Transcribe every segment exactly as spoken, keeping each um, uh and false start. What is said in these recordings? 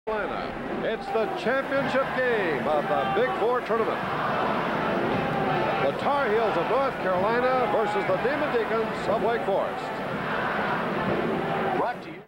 It's the championship game of the Big Four tournament. The Tar Heels of North Carolina versus the Demon Deacons of Wake Forest. Brought to you.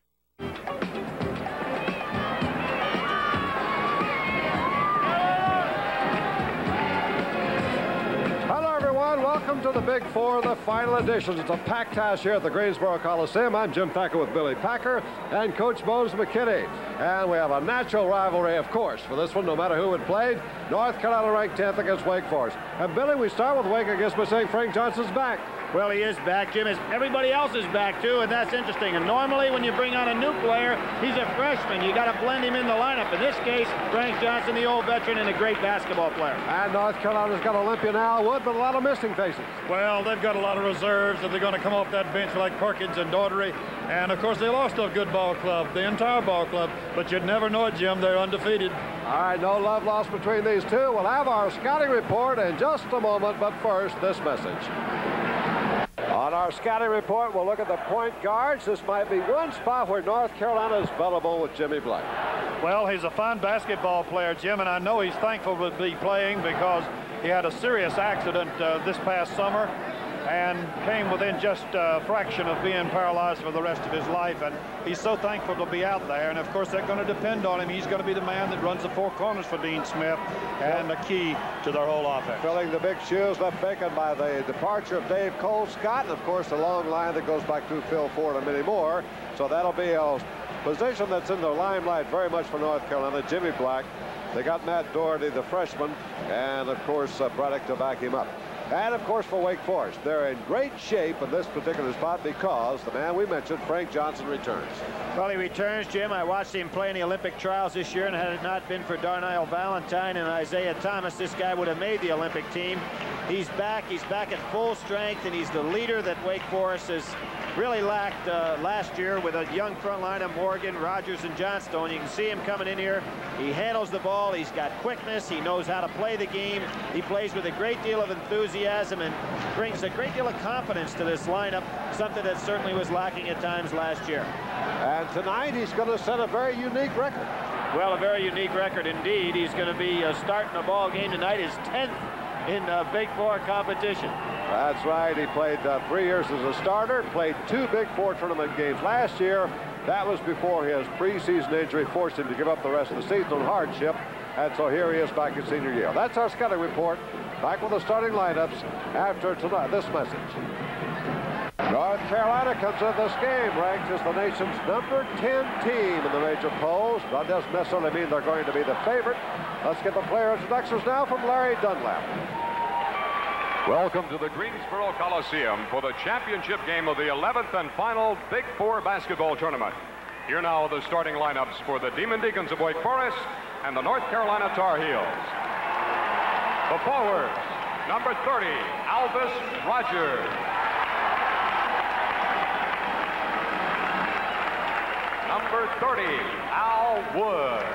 Hello, everyone. Welcome to the Big Four, the final edition. It's a packed house here at the Greensboro Coliseum. I'm Jim Thacker with Billy Packer and Coach Mose McKinney. And we have a natural rivalry, of course, for this one, no matter who it played. North Carolina ranked tenth against Wake Forest. And, Billy, we start with Wake, I guess, by saying Frank Johnson's back. Well, he is back, Jim. As everybody else is back, too, and that's interesting. And normally, when you bring on a new player, he's a freshman. You got to blend him in the lineup. In this case, Frank Johnson, the old veteran and a great basketball player. And North Carolina's got Olympian Al Wood, but a lot of missing faces. Well, they've got a lot of reserves that they're going to come off that bench like Perkins and Daughtery. And, of course, they lost a good ball club, the entire ball club. But you'd never know it, Jim. They're undefeated. All right, no love lost between these two. We'll have our scouting report in just a moment, but first, this message. On our scouting report, we'll look at the point guards. This might be one spot where North Carolina is vulnerable with Jimmy Black. Well, he's a fine basketball player, Jim, and I know he's thankful to be playing because he had a serious accident uh, this past summer and came within just a fraction of being paralyzed for the rest of his life. And he's so thankful to be out there. And, of course, they're going to depend on him. He's going to be the man that runs the four corners for Dean Smith and the key to their whole offense. Filling the big shoes left vacant by the departure of Dave Cole Scott. And, of course, the long line that goes back to Phil Ford and many more. So that'll be a position that's in the limelight very much for North Carolina. Jimmy Black. They got Matt Doherty, the freshman, and, of course, uh, Braddock to back him up. And, of course, for Wake Forest, they're in great shape in this particular spot because the man we mentioned, Frank Johnson, returns. Well, he returns, Jim. I watched him play in the Olympic trials this year, and had it not been for Darnell Valentine and Isaiah Thomas, this guy would have made the Olympic team. He's back. He's back at full strength, and he's the leader that Wake Forest has really lacked uh, last year with a young front line of Morgan, Rogers, and Johnstone. You can see him coming in here. He handles the ball. He's got quickness. He knows how to play the game. He plays with a great deal of enthusiasm and brings a great deal of confidence to this lineup, something that certainly was lacking at times last year. And tonight he's going to set a very unique record. Well, a very unique record indeed. He's going to be uh, starting a ball game tonight, his tenth in uh, Big Four competition. That's right. He played uh, three years as a starter, played two Big Four tournament games last year. That was before his preseason injury forced him to give up the rest of the season on hardship. And so here he is back in senior year. That's our scouting report. Back with the starting lineups after tonight. This message. North Carolina comes into this game ranked as the nation's number ten team in the major polls. That doesn't necessarily mean they're going to be the favorite. Let's get the player introductions now from Larry Dunlap. Welcome to the Greensboro Coliseum for the championship game of the eleventh and final Big Four basketball tournament. Here now are the starting lineups for the Demon Deacons of Wake Forest and the North Carolina Tar Heels. The forwards, number thirty, Alvis Rogers. Number thirty, Al Wood.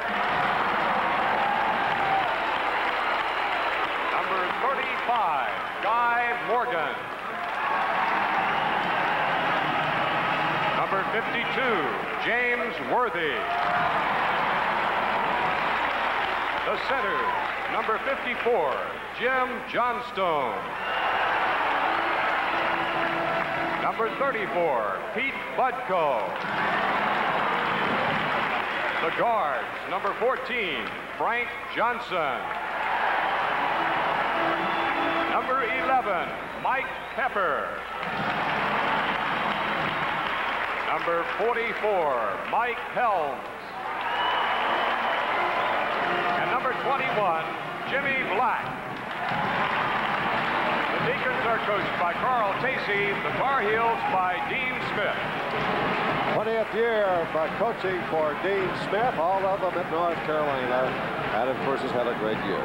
Number thirty-five, Guy Morgan. Number fifty-two, James Worthy. The centers, number fifty-four, Jim Johnstone. Number thirty-four, Pete Budko. The guards, number fourteen, Frank Johnson. Number eleven, Mike Pepper. Number forty-four, Mike Helms. And number twenty-one, Jimmy Black. The Deacons are coached by Carl Tacey, the Tar Heels by Dean Smith. twentieth year by coaching for Dean Smith, all of them at North Carolina, and of course has had a great year.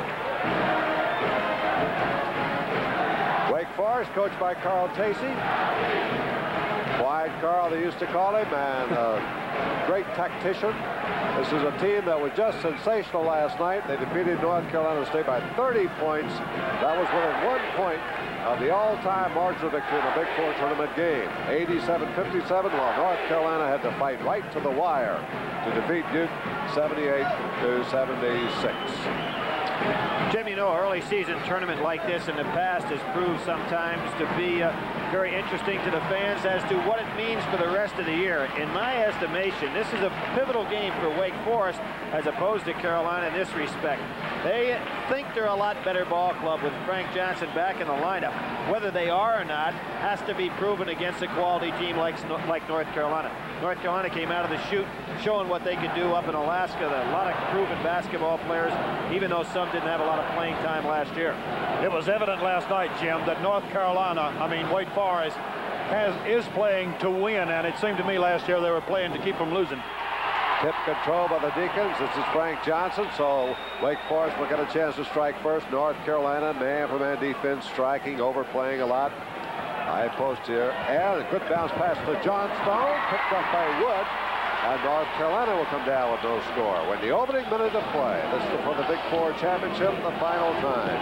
Wake Forest, coached by Carl Tacey. Quiet Carl, they used to call him, and a great tactician. This is a team that was just sensational last night. They defeated North Carolina State by thirty points. That was within one point of the all-time margin of victory in a Big Four tournament game. eighty-seven fifty-seven, while North Carolina had to fight right to the wire to defeat Duke seventy-eight to seventy-six. Jim, you know, early season tournament like this in the past has proved sometimes to be uh, very interesting to the fans as to what it means for the rest of the year. In my estimation, this is a pivotal game for Wake Forest as opposed to Carolina in this respect. They think they're a lot better ball club with Frank Johnson back in the lineup. Whether they are or not has to be proven against a quality team like, like North Carolina. North Carolina came out of the chute showing what they could do up in Alaska. A lot of proven basketball players, even though some didn't have a lot of playing time last year. It was evident last night, Jim, that North Carolina, I mean Wake Forest, has is playing to win, and it seemed to me last year they were playing to keep them losing. Tip control by the Deacons. This is Frank Johnson, so Wake Forest will get a chance to strike first. North Carolina, man-for-man defense, striking, overplaying a lot. High post here, and a good bounce pass to Johnstone, picked up by Wood, and North Carolina will come down with no score. When the opening minute of play, this is for the Big Four championship, the final time.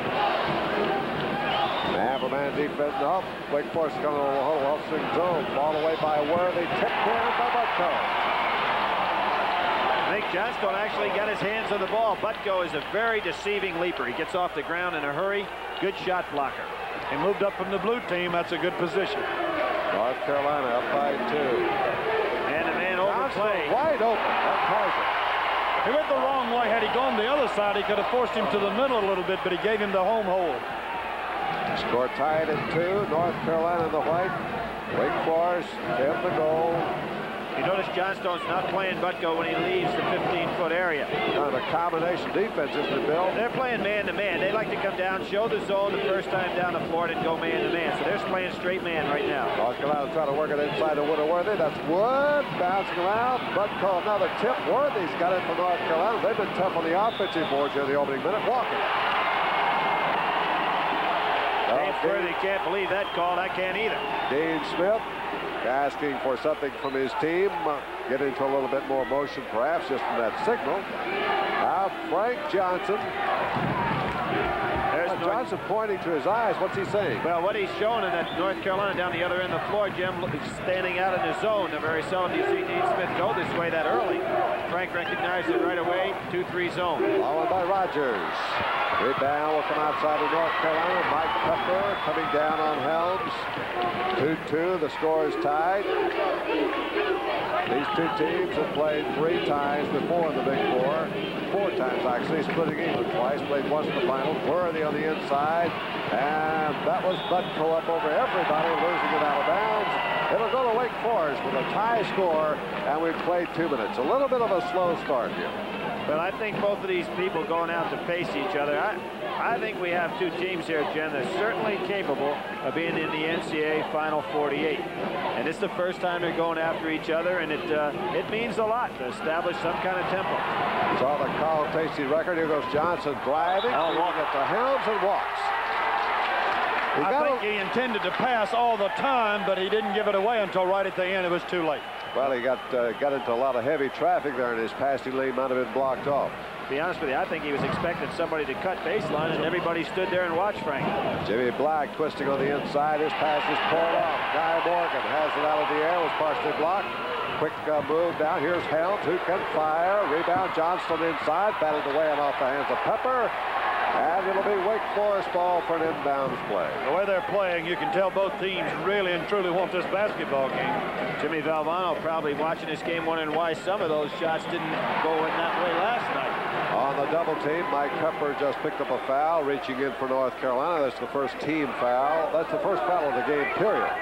Man-for-man defense, no, Wake Forest coming over the whole offswing zone, ball away by Worthy, tipped in by Butko. I think Johnstone actually got his hands on the ball. Butko is a very deceiving leaper. He gets off the ground in a hurry. Good shot blocker. He moved up from the blue team. That's a good position. North Carolina up by two. And the man overplayed. Wide open. That Kaiser. He went the wrong way. Had he gone the other side, he could have forced him to the middle a little bit, but he gave him the home hold. Score tied at two. North Carolina in the white. Wake Forest in the goal. You notice Johnstone's not playing Butko when he leaves the fifteen-foot area. Kind of a combination defense, isn't it, Bill? They're playing man-to-man. They like to come down, show the zone the first time down the floor, and go man-to-man. So they're playing straight man right now. North Carolina trying to work it inside to Wood Worthy. That's Wood bouncing around. Butko another tip. Worthy's got it for North Carolina. They've been tough on the offensive boards here in the opening minute. Walking. James Worthy can't believe that call. I can't either. Dean Smith asking for something from his team, uh, get into a little bit more motion perhaps just from that signal. Now Frank Johnson. There's uh, Johnson pointing to his eyes. What's he saying? Well, what he's showing in that North Carolina down the other end of the floor, Jim, standing out in the zone. Very seldom do you see Dean Smith go this way that early. Frank recognized it right away. two three zone. Followed by Rogers. Rebound will come outside of North Carolina. Mike Pepper coming down on Helms. two two, the score is tied. These two teams have played three times before in the Big Four. Four times, actually, splitting even twice. Played once in the finals. Worthy on the inside. And that was Butko up over everybody, losing it out of bounds. It'll go to Wake Forest with a tie score, and we've played two minutes. A little bit of a slow start here. But I think both of these people going out to face each other. I, I think we have two teams here, Jen, that's certainly capable of being in the N C A A Final forty-eight. And it's the first time they're going after each other, and it uh, it means a lot to establish some kind of tempo. Saw the Carl Tasty record. Here goes Johnson driving. Oh, walk it to Helms and walks. He I got think he intended to pass all the time, but he didn't give it away until right at the end. It was too late. Well, he got uh, got into a lot of heavy traffic there, and his passing lane might have been blocked off. To be honest with you, I think he was expecting somebody to cut baseline, and everybody stood there and watched Frank. Jimmy Black twisting on the inside. His pass is pulled off. Guy Morgan has it out of the air. Was partially blocked. Quick uh, move down. Here's Helms, who can fire. Rebound. Johnston inside. Batted away and off the hands of Pepper. And it'll be Wake Forest ball for an inbounds play. The way they're playing, you can tell both teams really and truly want this basketball game. Jimmy Valvano probably watching this game wondering why some of those shots didn't go in that way last night. On the double team, Mike Pepper just picked up a foul, reaching in for North Carolina. That's the first team foul. That's the first foul of the game, period.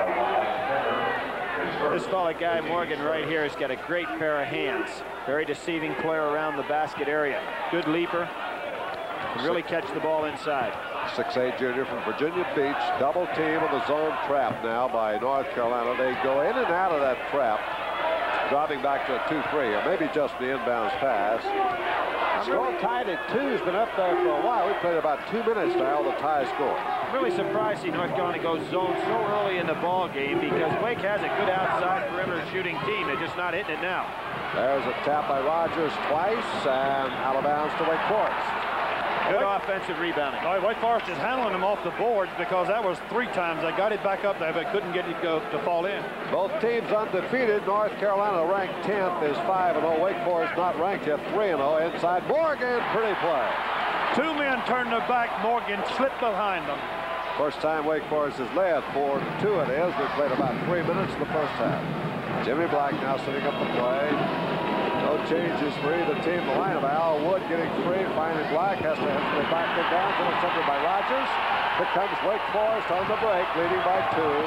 This fella, Guy Morgan, right here, has got a great pair of hands. Very deceiving player around the basket area. Good leaper. Can really catch the ball inside. six eight junior from Virginia Beach. Double team on the zone trap now by North Carolina. They go in and out of that trap, driving back to a two three, or maybe just the inbounds pass. Still tied at two. Has been up there for a while. We played about two minutes now, the tie score. I'm really surprised to see North Carolina go zone so early in the ball game because Wake has a good outside perimeter shooting team. They're just not hitting it now. There's a tap by Rogers twice, and out of bounds to Wake Forest. Good Wake, offensive rebounding. Right, Wake Forest is handling them off the boards because that was three times. They got it back up there, but couldn't get it go to fall in. Both teams undefeated. North Carolina ranked tenth is five and oh. Wake Forest not ranked yet, three and oh. Inside Morgan, pretty play. Two men turned their back. Morgan slipped behind them. First time Wake Forest has led, four to two it is. We played about three minutes in the first half. Jimmy Black now setting up the play. No changes for either team. The line of Al Wood getting free, finding Black, has to hit the back it down, intercepted by Rogers. Here comes Wake Forest on the break, leading by two.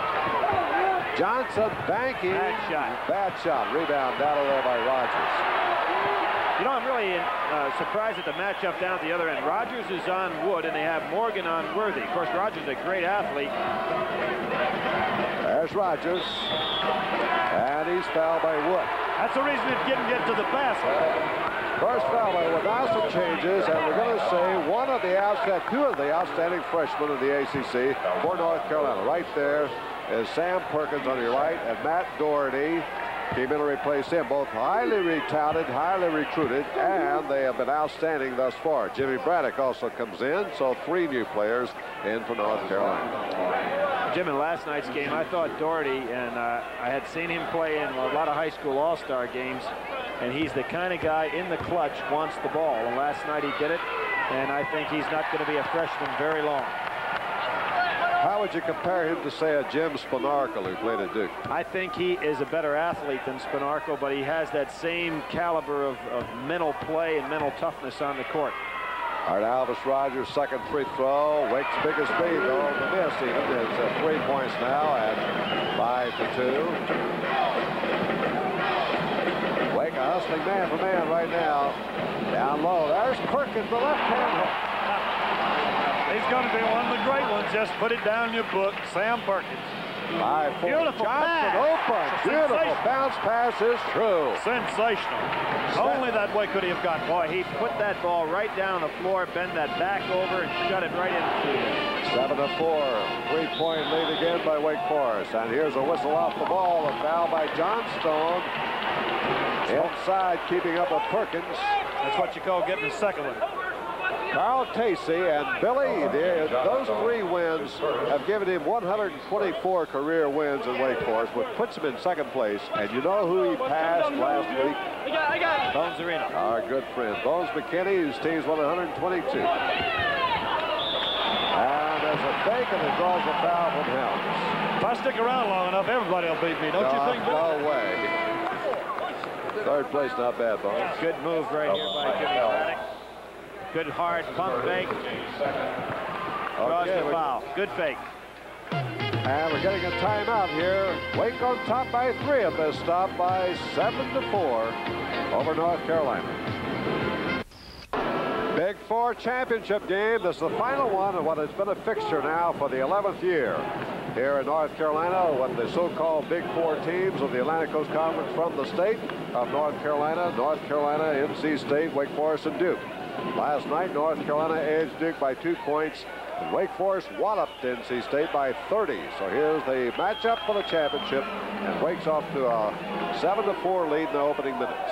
Johnson banking. Bad shot. Bad shot. Rebound down there by Rogers. You know, I'm really uh, surprised at the matchup down at the other end. Rogers is on Wood, and they have Morgan on Worthy. Of course, Rogers is a great athlete. There's Rogers. And he's fouled by Wood. That's the reason it didn't get to the basket. First foul by Wood. Now some changes, and we're going to say one of the outstanding, two of the outstanding freshmen of the A C C for North Carolina. Right there is Sam Perkins on your right, and Matt Doherty came in to replace him. Both highly retouted, highly recruited, and they have been outstanding thus far. Jimmy Braddock also comes in, so three new players in for North Carolina. Jim, in last night's game, I thought Doherty, and uh, I had seen him play in a lot of high school all-star games, and he's the kind of guy in the clutch wants the ball. And last night he did it, and I think he's not going to be a freshman very long. How would you compare him to, say, a Jim Spanarkel who played at Duke? I think he is a better athlete than Spanarkel, but he has that same caliber of, of mental play and mental toughness on the court. All right, Alvis Rogers, second free throw. Wake's biggest lead, though, the miss even, is uh, three points now at five to two. Wake a hustling man for man right now. Down low, there's Perkins, the left hand. He's going to be one of the great ones. Just put it down in your book, Sam Perkins. Five, four. Beautiful Johnson pass. open. Beautiful bounce pass is true. Sensational. Only that way could he have gotten. Boy, he put that ball right down on the floor, bend that back over, and shut it right into it. Seven to four. Three-point lead again by Wake Forest. And here's a whistle off the ball. A foul by Johnstone. Inside, keeping up with Perkins. That's what you call getting the second one. Carl Tacey and Billy, those three wins have given him one hundred twenty-four career wins in Wake Forest, which puts him in second place. And you know who he passed last week? I got, I got. Bones Arena. Our good friend, Bones McKinney, whose team's won one hundred twenty-two. And there's a fake, and it draws a foul from Helms. If I stick around long enough, everybody will beat me. Don't no, you think? No way. Third place, not bad, Bones. Good move right here by Jimmy Braddock. Good hard pump fake. Draws Okay, the foul. Good fake. And we're getting a timeout here. Wake on top by three at this stop by seven to four over North Carolina. Big Four championship game. This is the final one of what has been a fixture now for the eleventh year here in North Carolina, with the so-called Big Four teams of the Atlantic Coast Conference from the state of North Carolina, North Carolina, N C State, Wake Forest, and Duke. Last night, North Carolina edged Duke by two points, and Wake Forest walloped N C State by thirty. So here's the matchup for the championship, and Wake's off to a seven to four lead in the opening minutes.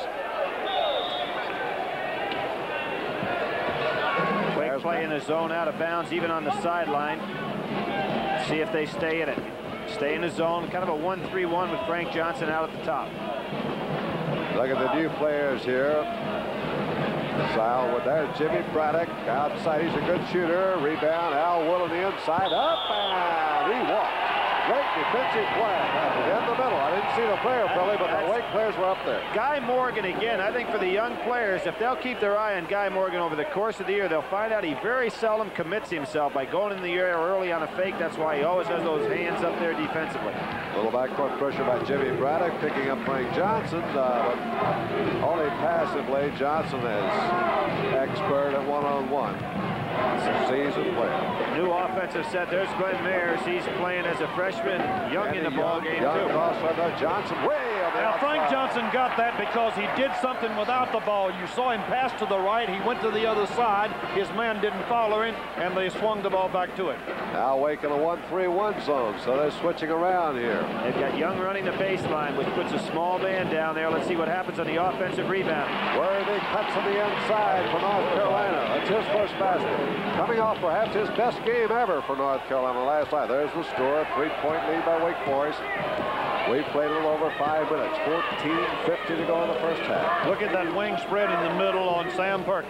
Wake play in the zone out of bounds, even on the sideline. See if they stay in it. Stay in the zone, kind of a one three one with Frank Johnson out at the top. Look at the new players here. Sile with there, Jimmy Braddock outside. He's a good shooter. Rebound, Al Wood on the inside. Up and he walked. Great defensive play in the middle. I didn't see the player, Billy, but the Wake players were up there. Guy Morgan again. I think for the young players, if they'll keep their eye on Guy Morgan over the course of the year, they'll find out he very seldom commits himself by going in the air early on a fake. That's why he always has those hands up there defensively. A little backcourt pressure by Jimmy Braddock, picking up Frank Johnson, uh, but only passively. Johnson is expert at one-on-one. Seasoned player. New offensive set. There's Glenn Mayers. He's playing as a freshman, young in the ball game young too. crossover. Johnson way on the Now, outside. Frank Johnson got that because he did something without the ball. You saw him pass to the right. He went to the other side. His man didn't follow him, and they swung the ball back to him. Now Wake in a one three one zone, so they're switching around here. They've got Young running the baseline, which puts a small man down there. Let's see what happens on the offensive rebound. Worthy cuts on the inside for North Carolina. That's his first basket. Coming off perhaps his best game ever for North Carolina last night. There's the score, three-point lead by Wake Forest. We've played a little over five minutes. fourteen fifty to go in the first half. Look at that wing spread in the middle on Sam Perkins.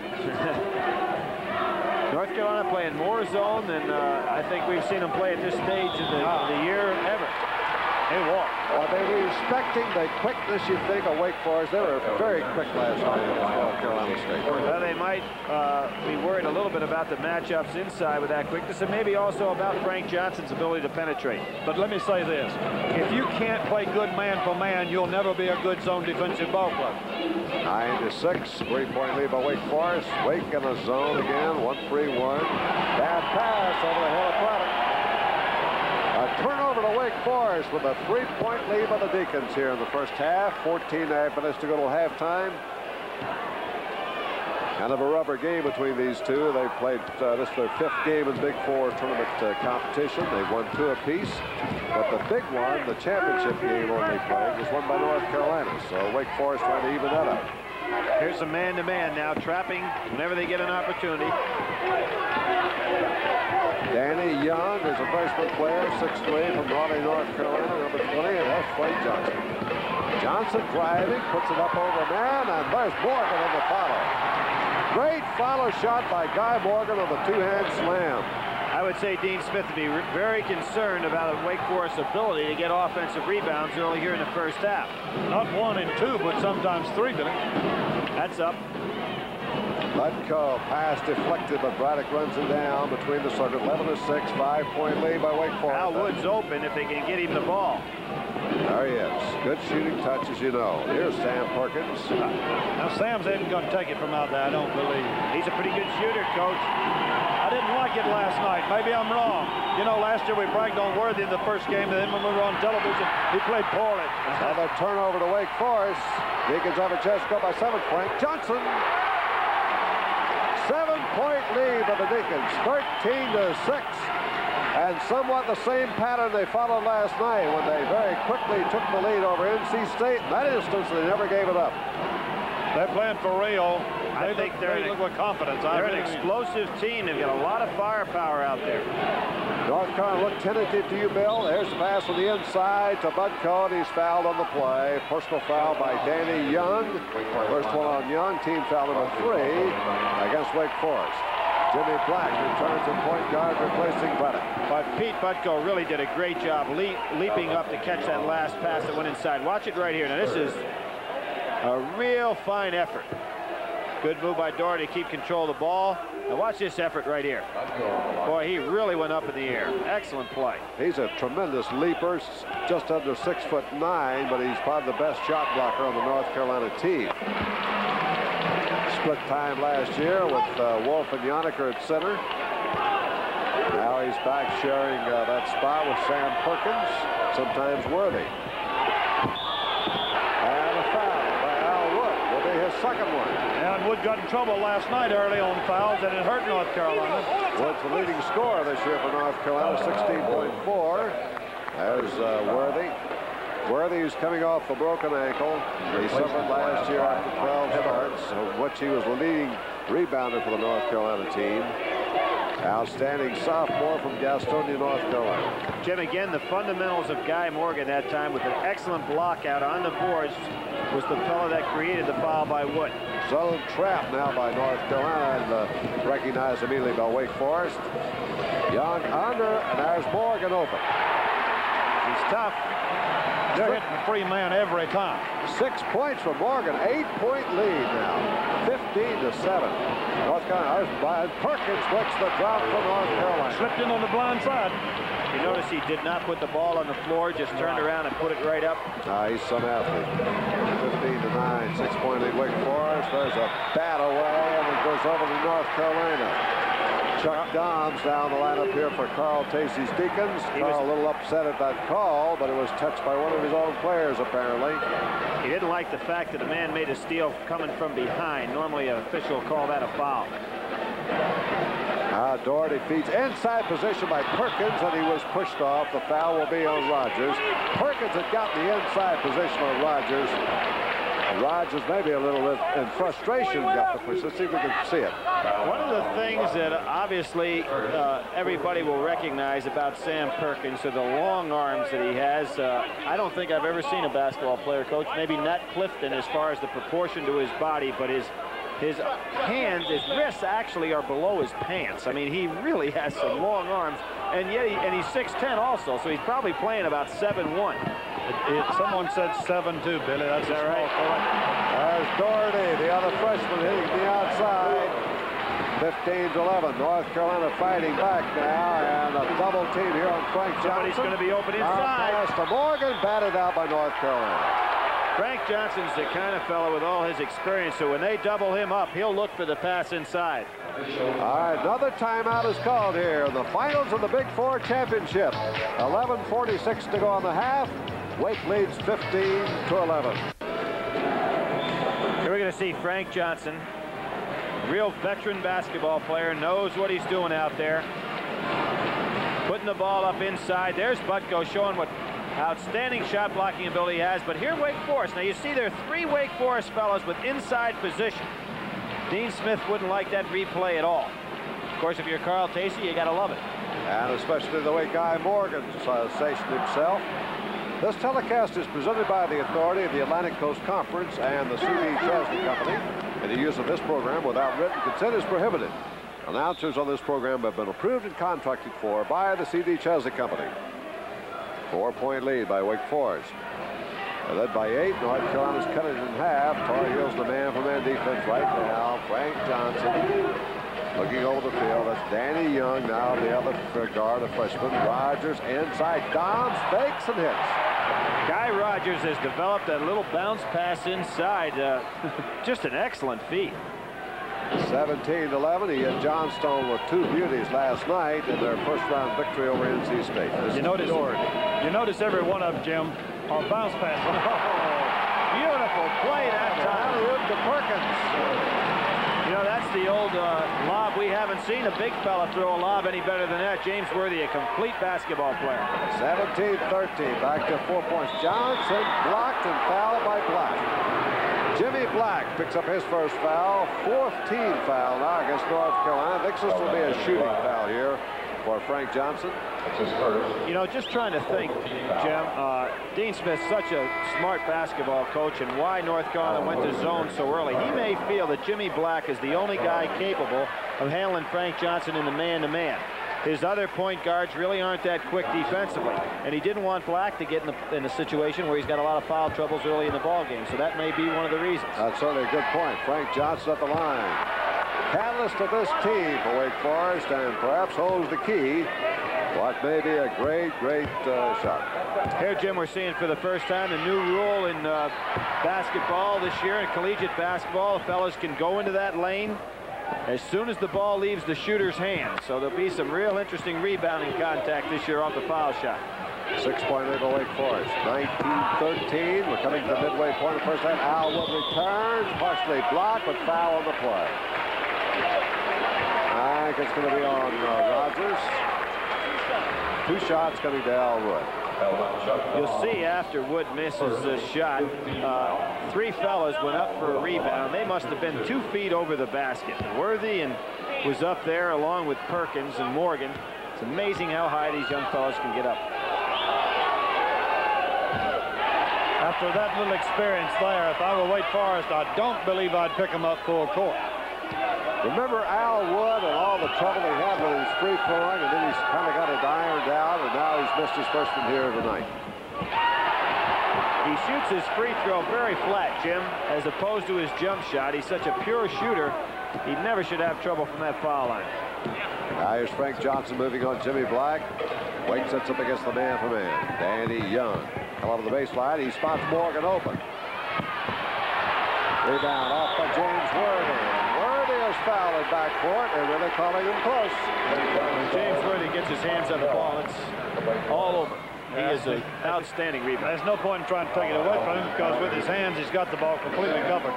North Carolina playing more zone than uh, I think we've seen them play at this stage of the, Ah. the year ever. They walk. Are they respecting the quickness, you think, of Wake Forest? They were very quick last night against North Carolina State. Well, they might uh, be worried a little bit about the matchups inside with that quickness, and maybe also about Frank Johnson's ability to penetrate. But let me say this. If you can't play good man for man, you'll never be a good zone defensive ball club. nine to six, three-point lead by Wake Forest. Wake in the zone again, one three one. Bad pass over the head of Braddock. A turnover to Wake Forest with a three-point lead by the Deacons here in the first half. fourteen and a half minutes to go to halftime. Kind of a rubber game between these two. They've played uh, this is their fifth game in Big Four tournament uh, competition. They've won two apiece. But the big one, the championship game only played, was won by North Carolina. So Wake Forest trying to even that up. Here's a man-to-man now, trapping whenever they get an opportunity. Danny Young is a freshman player, six three from Raleigh, North Carolina, number twenty, and that's Frank Johnson. Johnson driving, puts it up over a man, and there's Morgan on the follow. Great follow shot by Guy Morgan on the two-hand slam. I would say Dean Smith would be very concerned about Wake Forest's ability to get offensive rebounds early here in the first half. Not one and two, but sometimes three, Billy. That's up. Butko pass deflected, but Braddock runs it down between the circuit. eleven to six, five-point lead by Wake Forest. Al Wood's open if they can get him the ball. There he is. Good shooting touch, as you know. Here's Sam Perkins. Now, Sam's isn't going to take it from out there, I don't believe. He's a pretty good shooter, Coach. I didn't like it last night. Maybe I'm wrong. You know, last year we bragged on Worthy in the first game, and then when we were on television, he played poorly. Another turnover to Wake Forest. Deacons have a chance to go by seven. Frank Johnson. Seven-point lead by the Deacons, thirteen to six. And somewhat the same pattern they followed last night when they very quickly took the lead over N C State. In that instance, they never gave it up. They're playing for real. I They think look, they're they an- look with confidence. I They're an really mean. explosive team. They've got a lot of firepower out there. North Carolina looked tentative to you, Bill. There's the pass on the inside to Butko, and he's fouled on the play. Personal foul by Danny Young. First one on Young. Team foul number three against Wake Forest. Jimmy Black returns at point guard, replacing Braddock. But Pete Butko really did a great job le leaping up to catch that last pass that went inside. Watch it right here. Now, this is a real fine effort. Good move by Doherty to keep control of the ball. Now, watch this effort right here. Boy, he really went up in the air. Excellent play. He's a tremendous leaper, just under six foot nine, but he's probably the best shot blocker on the North Carolina team. Split time last year with uh, Wolf and Yoniker at center. Now he's back sharing uh, that spot with Sam Perkins, sometimes Worthy. And a foul by Al Wood will be his second one. And Wood got in trouble last night early on fouls, and it hurt North Carolina. Wood's the leading scorer this year for North Carolina, sixteen point four. There's uh, Worthy. Worthy, who's coming off a broken ankle. He suffered last year after twelve starts, of which he was the leading rebounder for the North Carolina team. Outstanding sophomore from Gastonia, North Carolina. Jim, again, the fundamentals of Guy Morgan that time with an excellent block out on the boards was the fellow that created the foul by Wood. Zone trap now by North Carolina, and uh, recognized immediately by Wake Forest. Young under, and there's Morgan open. He's tough. They're hitting the free man every time. Six points for Morgan, eight-point lead now, fifteen to seven. North Carolina, and Perkins makes the drop for North Carolina. Slipped in on the blind side. You notice he did not put the ball on the floor, just turned around and put it right up. Ah, he's some athlete. fifteen to nine, six-point lead Wake Forest. There's a bat away, and it goes over to North Carolina. Chuck Dobbs down the lineup here for Carl Tacey's Deacons. He Carl was a little upset at that call, but it was touched by one of his own players, apparently. He didn't like the fact that a man made a steal coming from behind. Normally, an official will call that a foul. Now Doherty feeds inside position by Perkins, and he was pushed off. The foul will be on Rogers. Perkins had gotten the inside position on Rogers. Rogers maybe a little bit in frustration got the push. Let's see if we can see it. One of the things that obviously uh, everybody will recognize about Sam Perkins are the long arms that he has. Uh, I don't think I've ever seen a basketball player, Coach, maybe Nat Clifton as far as the proportion to his body, but his his hands, his wrists actually are below his pants. I mean, he really has some long arms, and yet he, and he's six ten also, so he's probably playing about seven one. It, it, someone said seven two, Billy. That's that right? There's Doherty, the other freshman, hitting the outside. fifteen to eleven. North Carolina fighting back now, and a double team here on Frank Johnson. Somebody's going to be open inside. Pass to Morgan, batted out by North Carolina. Frank Johnson's the kind of fellow with all his experience, so when they double him up, he'll look for the pass inside. All right, another timeout is called here in the finals of the Big Four Championship. eleven forty-six to go on the half. Wake leads fifteen to eleven. Here we're going to see Frank Johnson, real veteran basketball player, knows what he's doing out there. Putting the ball up inside. There's Butko showing what outstanding shot blocking ability he has. But here Wake Forest. Now you see there are three Wake Forest fellows with inside position. Dean Smith wouldn't like that replay at all. Of course, if you're Carl Tacey, you got to love it. And especially the way Guy Morgan uh, stationed himself. This telecast is presented by the authority of the Atlantic Coast Conference and the C D Chesley Company. And the use of this program without written consent is prohibited. Announcers on this program have been approved and contracted for by the C D Chesley Company. Four-point lead by Wake Forest. They're led by eight. North Carolina's cut it in half. Tar Heels the man-for-man defense right now. Frank Johnson looking over the field. That's Danny Young now, the other guard, a freshman. Rogers inside. Dobbs fakes and hits. Guy Rogers has developed that little bounce pass inside. Uh, just an excellent feat. seventeen to eleven. He hit Johnstone with two beauties last night in their first-round victory over N C State. This you notice, you notice every one of them, Jim, are bounce passes. Oh, beautiful play that time. To Perkins. You know, that's the old uh, lob. We haven't seen a big fella throw a lob any better than that. James Worthy, a complete basketball player. seventeen thirteen. Back to four points. Johnson blocked and fouled by Black. Jimmy Black picks up his first foul. Fourth team foul now against North Carolina. I think this will be a shooting foul here for Frank Johnson. You know, just trying to think, Jim, uh, Dean Smith's such a smart basketball coach, and why North Carolina went to zone so early. He may feel that Jimmy Black is the only guy capable of handling Frank Johnson in the man-to-man. His other point guards really aren't that quick defensively, and he didn't want Black to get in, the, in a situation where he's got a lot of foul troubles early in the ball game, so that may be one of the reasons. That's certainly a good point. Frank Johnson at the line. Catalyst of this team for Wake Forest, and perhaps holds the key. What may be a great, great uh, shot. Here, Jim, we're seeing for the first time the new rule in uh, basketball this year, in collegiate basketball. The fellas can go into that lane as soon as the ball leaves the shooter's hand. So there'll be some real interesting rebounding contact this year off the foul shot. Six-point lead for Wake Forest. nineteen thirteen. We're coming to the midway point of the first half. Al Wood returns, partially blocked, but foul on the play. I think it's going to be on uh, Rogers. Two shots coming to Al Wood. You'll see after Wood misses the shot, uh, three fellas went up for a rebound. They must have been two feet over the basket. Worthy and was up there along with Perkins and Morgan. It's amazing how high these young fellas can get up. After that little experience there, if I were Wake Forest, I don't believe I'd pick him up full court. Remember Al Wood and all the trouble he had with his free throwing, and then he's kind of got it ironed out, and now he's missed his first one here tonight. He shoots his free throw very flat, Jim, as opposed to his jump shot. He's such a pure shooter, he never should have trouble from that foul line. Now here's Frank Johnson moving on Jimmy Black. Wake sets up against the man-for-man. Danny Young. Come out of the baseline. He spots Morgan open. Rebound off by James Worthy. Worthy is fouled backcourt. They're really calling him close. When James Worthy gets his hands on the ball, it's all over. He is an outstanding rebounder. There's no point in trying to take it away from him because with his hands, he's got the ball completely covered.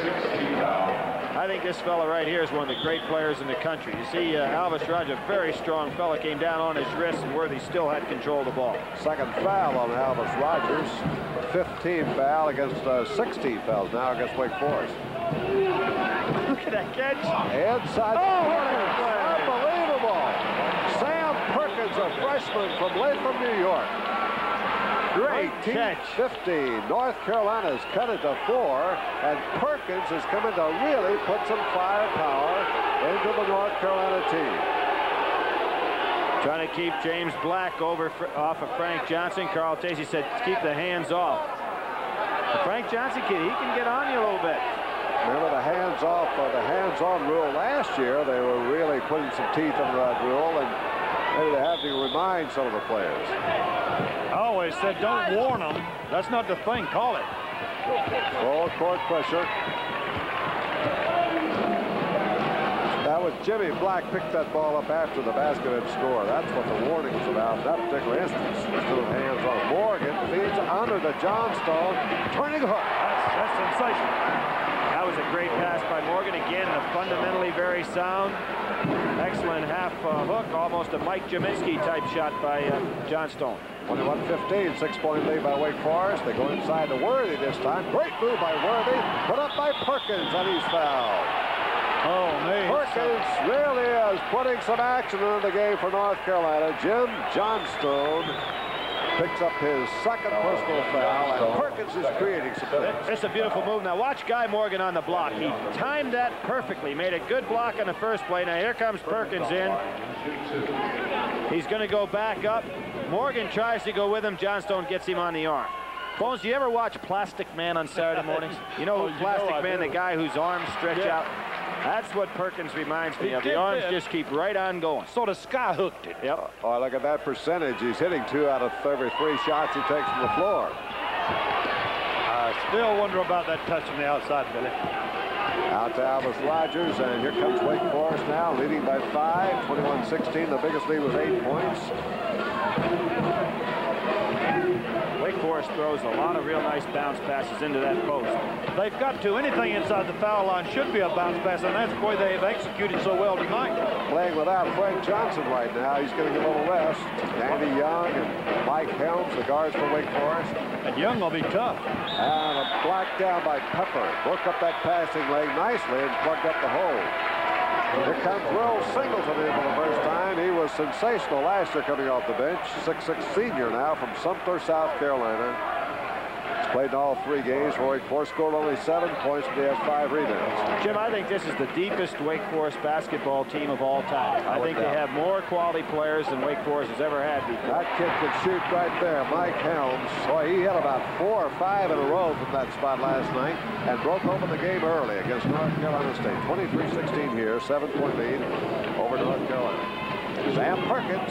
I think this fella right here is one of the great players in the country. You see, uh, Alvis Raj, a very strong fella, came down on his wrist, and Worthy still had control of the ball. Second foul on Alvis Rogers. fifteen foul against uh, sixteen fouls now against Wake Forest. Look at that catch. Inside. Oh, unbelievable. Sam Perkins, a freshman from Latham, New York. Great catch. fifteen. North Carolina's cut it to four, and Perkins is coming to really put some firepower into the North Carolina team. Trying to keep James Black over off of Frank Johnson. Carl Tacey said, keep the hands off. The Frank Johnson kid, he can get on you a little bit. Remember the hands off, uh, the hands-on rule last year. They were really putting some teeth into that rule, and maybe they have to remind some of the players. I always said, don't warn them. That's not the thing. Call it. Full court pressure. That was Jimmy Black picked that ball up after the basket and score. That's what the warning was about in that particular instance. Instead of hands on Morgan, feeds under the Johnstone, turning hook. That's, that's sensational. That was a great pass by Morgan. Again, a fundamentally very sound, excellent half uh, hook, almost a Mike Jaminski type shot by uh, Johnstone. twenty-one fifteen, six-point lead by Wake Forest. They go inside to Worthy this time. Great move by Worthy, put up by Perkins, and he's fouled. Oh, man. Perkins really is putting some action into the game for North Carolina. Jim Johnstone picks up his second personal foul, and Perkins is creating some things. It's a beautiful move. Now watch Guy Morgan on the block. He timed that perfectly, made a good block on the first play. Now here comes Perkins in. He's going to go back up. Morgan tries to go with him. Johnstone gets him on the arm. Bones, do you ever watch Plastic Man on Saturday mornings? You know Oh, who you Plastic know I Man, do. the guy whose arms stretch Yeah. out? That's what Perkins reminds me He of. The did arms that. just keep right on going. Sort of sky hooked it. Yep. Oh, look at that percentage. He's hitting two out of every three shots he takes from the floor. I still wonder about that touch from the outside, Billy. Out to Alvis Rogers, and here comes Wake Forest now, leading by five, twenty-one sixteen. The biggest lead was eight points. Wake Forest throws a lot of real nice bounce passes into that post. They've got to. Anything inside the foul line should be a bounce pass, and that's the way they've executed so well tonight. Playing without Frank Johnson right now. He's going to get a little rest. Andy Young and Mike Helms, the guards for Wake Forest. And Young will be tough. And a block down by Pepper. Broke up that passing lane nicely and plugged up the hole. Here comes Will Singleton in for the first time. He was sensational last year coming off the bench. six six senior now from Sumter, South Carolina. He's played in all three games for Wake Forest. Scored only seven points, but he has five rebounds. Jim, I think this is the deepest Wake Forest basketball team of all time. I think they have more quality players than Wake Forest has ever had before. That kid could shoot right there. Mike Helms. Boy, he hit about four or five in a row from that spot last night and broke open the game early against North Carolina State. twenty-three sixteen here, seven-point lead over North Carolina. Sam Perkins.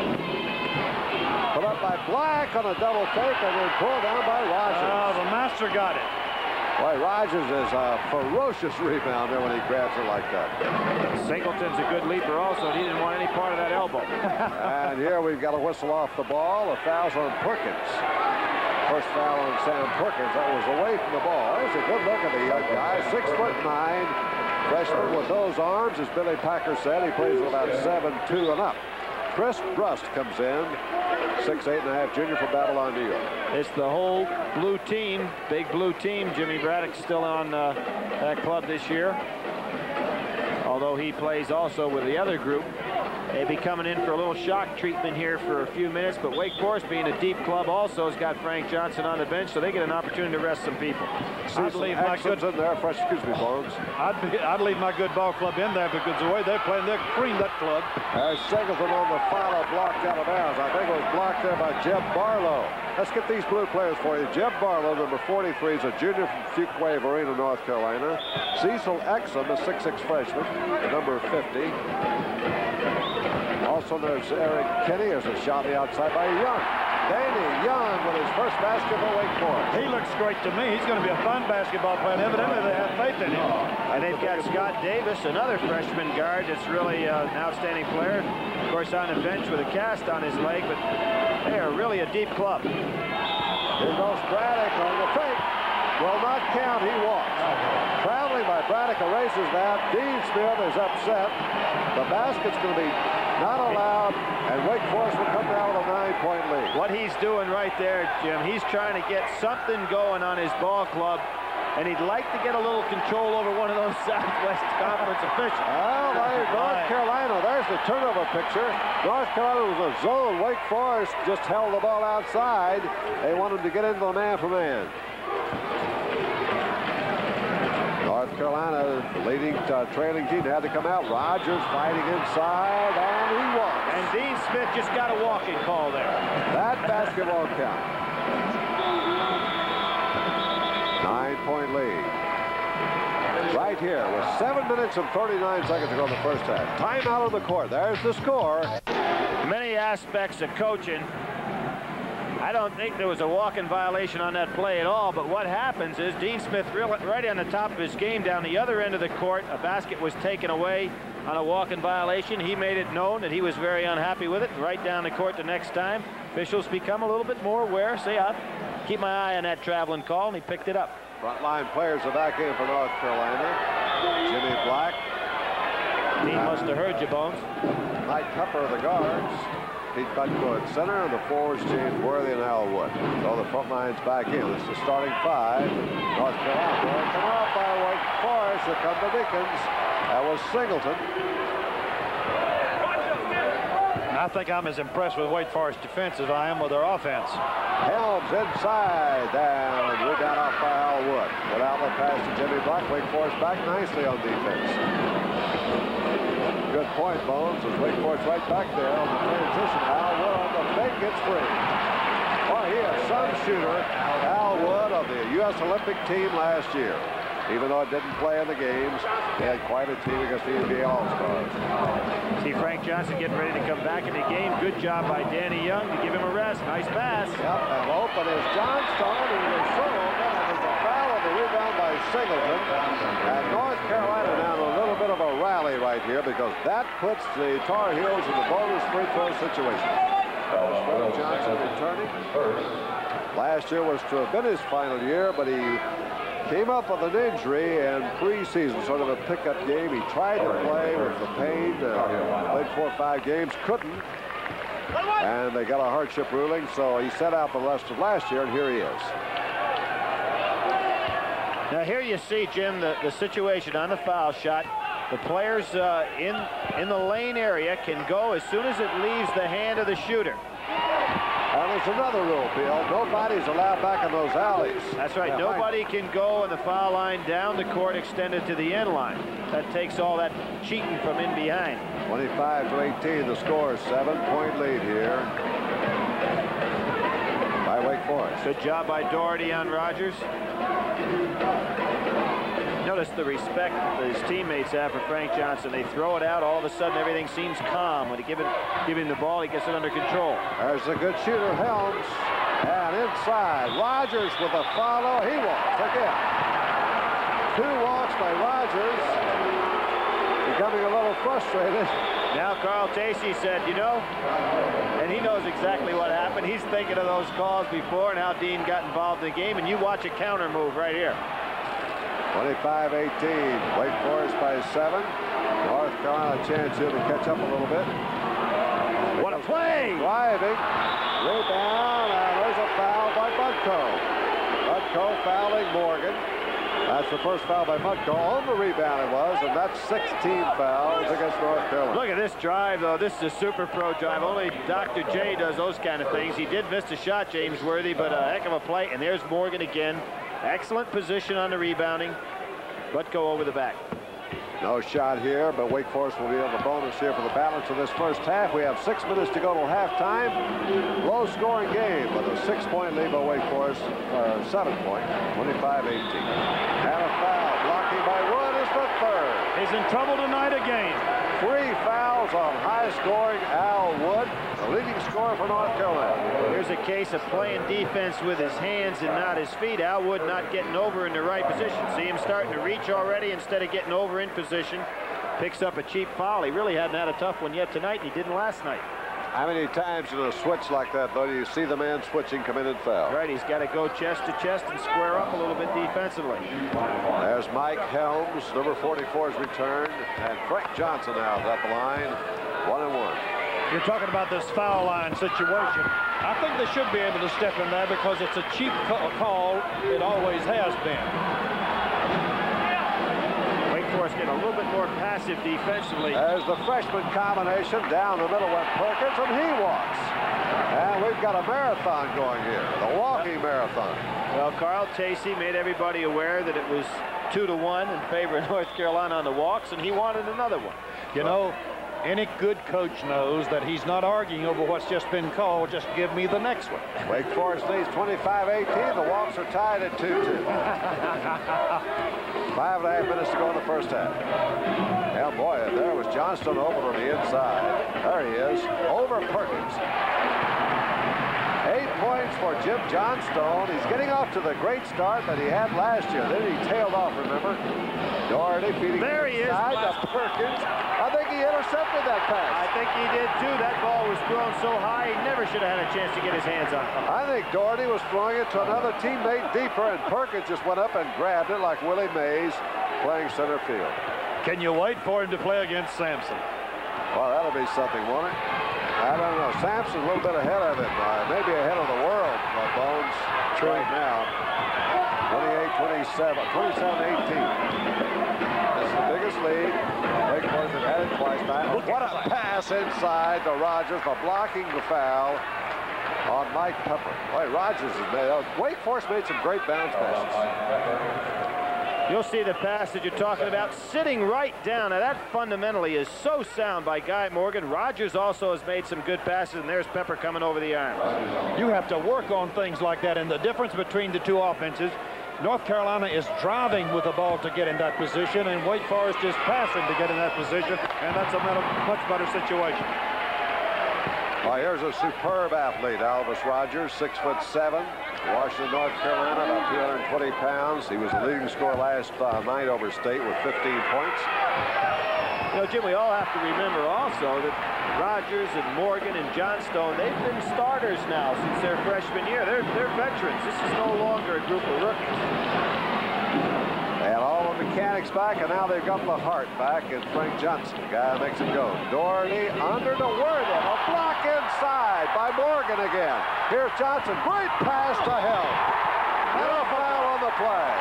Put up by Black on a double take and then pulled down by Rogers. Oh, the master got it. Boy, Rogers is a ferocious rebounder when he grabs it like that. Singleton's a good leaper also. He didn't want any part of that elbow. And here we've got a whistle off the ball. A foul's on Perkins. First foul on Sam Perkins. That was away from the ball. There's a good look at the young guy. Six foot nine. Freshman with those arms, as Billy Packer said. He plays with about seven two and up. Chris Brust comes in, six eight and a half junior from Babylon, New York. It's the whole blue team, big blue team. Jimmy Braddock's still on uh, that club this year, although he plays also with the other group. They'll be coming in for a little shock treatment here for a few minutes, but Wake Forest, being a deep club, also has got Frank Johnson on the bench, so they get an opportunity to rest some people. I'd leave my good in there. Fresh, excuse me, Bones. I'd, be, I'd leave my good ball club in there because the way they're playing, they're cream that club. There's Singleton on the follow, blocked out of bounds. I think it was blocked there by Jeb Barlow. Let's get these blue players for you. Jeb Barlow, number forty-three, is a junior from Fuquay, Varina, North Carolina. Cecil Exum, a six six freshman, number fifty. Also there's Eric Kenny. There's a shot on the outside by Young. Danny Young with his first basket for Wake Forest. He looks great to me. He's going to be a fun basketball player. Evidently, they have faith in him. And they've got Scott Davis, another freshman guard that's really uh, an outstanding player. Of course, on the bench with a cast on his leg, but they are really a deep club. Here goes Braddock on the fake. Will not count. He walks. Traveling by Braddock erases that. Dean Smith is upset. The basket's going to be not allowed, and Wake Forest will come down with a nine-point lead. What he's doing right there, Jim, he's trying to get something going on his ball club, and he'd like to get a little control over one of those Southwest Conference officials. Well, there's North Carolina. There's the turnover picture. North Carolina was a zone. Wake Forest just held the ball outside. They wanted to get into the man-for-man. North Carolina, the leading uh, trailing team, had to come out. Rogers fighting inside, and he walks. And Dean Smith just got a walking call there. That basketball count. Nine-point lead. Right here with seven minutes and thirty-nine seconds to go in the first half. Timeout on the court. There's the score. Many aspects of coaching. I don't think there was a walk-in violation on that play at all, but what happens is Dean Smith right on the top of his game down the other end of the court. A basket was taken away on a walk-in violation. He made it known that he was very unhappy with it. Right down the court the next time. Officials become a little bit more aware. Say, I'll keep my eye on that traveling call, and he picked it up. Frontline players are back in for North Carolina. Jimmy Black. Dean must have heard you, Bones. Mike Cupper of the guards. Pete Butko at center, and the forwards James Worthy and Al Wood. So the front line's back in. This is the starting five. North Carolina come out by Wake Forest. Here come the Deacons. That was Singleton. I think I'm as impressed with Wake Forest defense as I am with their offense. Helms inside, down, rebound off by Al Wood. Good outlet pass to Jimmy Black. Wake Forest back nicely on defense. Good point, Bones, as Wake Forest right back there on the transition. Al Wood on the fake gets free. Oh, he is some shooter. Al Wood of the U S Olympic team last year. Even though it didn't play in the games, they had quite a team against the N B A All-Stars. See Frank Johnson getting ready to come back in the game. Good job by Danny Young to give him a rest. Nice pass. Yep, and open is Johnstone, and he was sold. There's a foul on the rebound by Singleton. And North Carolina now in a little bit of a rally right here, because that puts the Tar Heels in the bonus free throw situation. There's Frank Johnson returning. Last year was to have been his final year, but he came up with an injury in preseason, sort of a pickup game. He tried to play with the pain, uh, played four or five games, couldn't. And they got a hardship ruling, so he set out the rest of last year, and here he is. Now here you see, Jim, the, the situation on the foul shot. The players uh, in, in the lane area can go as soon as it leaves the hand of the shooter. And there's another rule, Bill. Nobody's allowed back in those alleys. That's right. Yeah, Nobody can go on the foul line down the court extended to the end line. That takes all that cheating from in behind. twenty-five to eighteen, the score. Seven-point lead here by Wake Forest. Good job by Doherty on Rogers. Notice the respect that his teammates have for Frank Johnson. They throw it out. All of a sudden, everything seems calm. When he give, it, give him the ball, he gets it under control. There's a good shooter, Helms. And inside, Rogers with a follow. He walks again. Two walks by Rogers. Becoming a little frustrated. Now Carl Tacey said, you know, and he knows exactly what happened. He's thinking of those calls before and how Dean got involved in the game. And you watch a counter move right here. twenty-five eighteen, Wake Forest by seven. North Carolina a chance here to catch up a little bit. What a play! Driving, rebound, and there's a foul by Butko. Butko fouling Morgan. That's the first foul by Butko. On the rebound it was, and that's sixteen fouls against North Carolina. Look at this drive, though. This is a super pro drive. Only Doctor J does those kind of things. He did miss the shot, James Worthy, but a heck of a play. And there's Morgan again. Excellent position on the rebounding, but go over the back. No shot here, but Wake Forest will be on the bonus here for the balance of this first half. We have six minutes to go till halftime. Low-scoring game with a six-point lead by Wake Forest, uh, seven-point, twenty-five eighteen. And a foul, blocking by Wood is the third. is in trouble tonight again. Three fouls on high-scoring Al Wood, the leading scorer for North Carolina. Here's a case of playing defense with his hands and not his feet. Al Wood not getting over in the right position. See him starting to reach already instead of getting over in position. Picks up a cheap foul. He really hadn't had a tough one yet tonight, and he didn't last night. How many times in a switch like that, though, do you see the man switching committed foul? Right, he's got to go chest to chest and square up a little bit defensively. There's Mike Helms, number forty-four's returned, and Frank Johnson now is at the line, one and one. You're talking about this foul line situation. I think they should be able to step in there because it's a cheap call. It always has been. Force getting a little bit more passive defensively. There's the freshman combination down the middle with Perkins, and he walks. And we've got a marathon going here, the walking marathon. Well, Carl Tacey made everybody aware that it was two to one in favor of North Carolina on the walks, and he wanted another one. You know, any good coach knows that he's not arguing over what's just been called. Just give me the next one. Wake Forest leads twenty-five eighteen. The Walks are tied at two two. Five and a half minutes to go in the first half. Yeah, boy, there was Johnstone over on the inside. There he is, over Perkins. Eight points for Jim Johnstone. He's getting off to the great start that he had last year. Then he tailed off, remember? Doherty feeding there he is. to Perkins. I think he intercepted that pass. I think he did too. That ball was thrown so high, he never should have had a chance to get his hands on it. I think Doherty was throwing it to another teammate deeper, and Perkins just went up and grabbed it like Willie Mays playing center field. Can you wait for him to play against Sampson? Well, that'll be something, won't it? I don't know. Sampson's a little bit ahead of him, uh, maybe ahead of the world, uh, Bones, right now. twenty-eight twenty-seven, twenty-seven eighteen. This is the biggest lead. Wake Forest have had it twice now. What a pass inside to Rogers for blocking the foul on Mike Pepper. Boy, Rogers has made, uh, Wake Forest made some great bounce passes. You'll see the pass that you're talking about sitting right down. Now, that fundamentally is so sound by Guy Morgan. Rogers also has made some good passes, and there's Pepper coming over the arms. You have to work on things like that, and the difference between the two offenses, North Carolina is driving with the ball to get in that position, and Wake Forest is passing to get in that position, and that's a much better situation. Oh, here's a superb athlete, Alvis Rogers, six foot seven. Washington, North Carolina, about two hundred twenty pounds. He was the leading scorer last uh, night over state with fifteen points. You know, Jim, we all have to remember also that Rogers and Morgan and Johnstone, they've been starters now since their freshman year. They're, they're veterans. This is no longer a group of rookies. And all the mechanics back, and now they've got the heart back, and Frank Johnson, the guy who makes it go. Doherty under to Worthing, a block inside by Morgan again. Here's Johnson, great pass to Helm. And a foul on the play.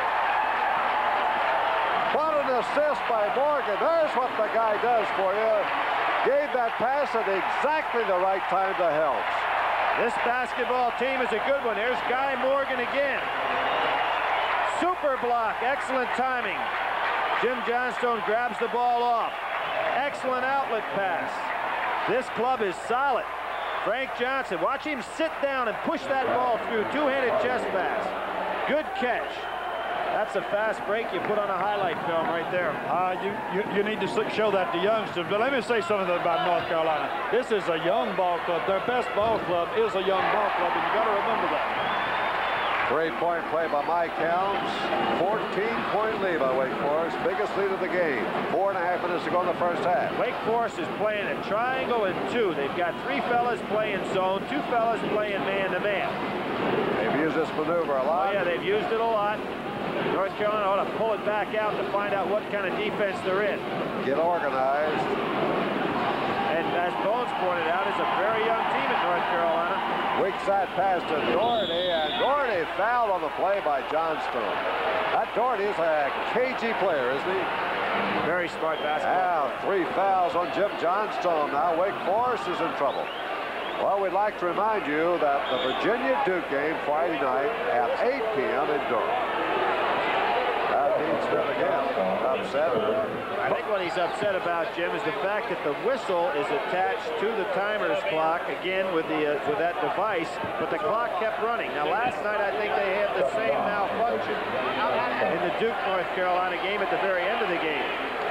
What an assist by Morgan. There's what the guy does for you. Gave that pass at exactly the right time to Helms. This basketball team is a good one. There's Guy Morgan again. Super block, excellent timing. Jim Johnstone grabs the ball off. Excellent outlet pass. This club is solid. Frank Johnson, watch him sit down and push that ball through. Two-handed chest pass. Good catch. That's a fast break you put on a highlight film right there. Uh, you, you, you need to show that to youngsters. But let me say something about North Carolina. This is a young ball club. Their best ball club is a young ball club, and you got to remember that. Three-point play by Mike Helms. fourteen-point lead by Wake Forest. Biggest lead of the game. Four and a half minutes to go in the first half. Wake Forest is playing a triangle and two. They've got three fellas playing zone, two fellas playing man-to-man. They've used this maneuver a lot. Oh, yeah, they've used it a lot. North Carolina ought to pull it back out to find out what kind of defense they're in. Get organized. And as Bones pointed out, is a very young team at North Carolina. Weak side pass to Doherty, and Doherty fouled on the play by Johnstone. That Doherty is a cagey player, isn't he? Very smart basketball. Now, three fouls on Jim Johnstone. Now Wake Forest is in trouble. Well, we'd like to remind you that the Virginia-Duke game Friday night at eight p m in Durham. That means Smith again upset. I think what he's upset about, Jim, is the fact that the whistle is attached to the timer's clock, again with the uh, with that device, but the clock kept running. Now, last night I think they had the same malfunction in the Duke-North Carolina game at the very end of the game.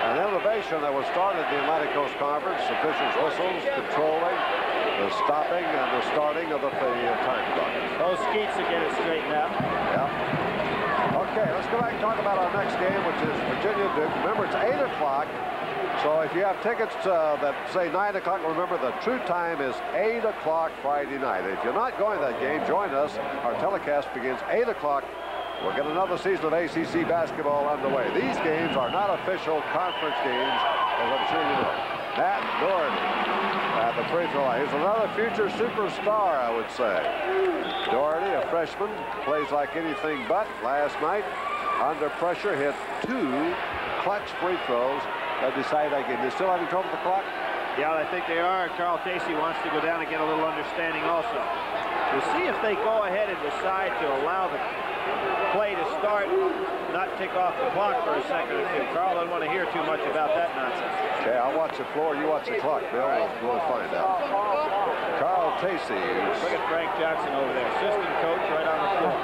An innovation that was started in the Atlantic Coast Conference, officials' whistles, controlling the stopping and the starting of the time clock. Those skeets to get it straightened out. Yeah. Okay, let's go back and talk about our next game, which is Virginia Duke. Remember, it's eight o'clock. So if you have tickets uh, that say nine o'clock, remember the true time is eight o'clock Friday night. If you're not going to that game, join us. Our telecast begins eight o'clock. We'll get another season of A C C basketball underway. These games are not official conference games, as I'm sure you know. Matt Doherty at the free throw line. He's another future superstar, I would say. Doherty, a freshman, plays like anything but. Last night, under pressure, hit two clutch free throws that decide that game. They're still having trouble with the clock? Yeah, I think they are. Carl Casey wants to go down and get a little understanding also. We'll see if they go ahead and decide to allow the play to start, not tick off the clock for a second or two. Carl doesn't want to hear too much about that nonsense. Okay, I'll watch the floor. You watch the clock, Bill. Right. We'll find out. Carl Casey. Look at Frank Johnson over there. Assistant coach right on the floor.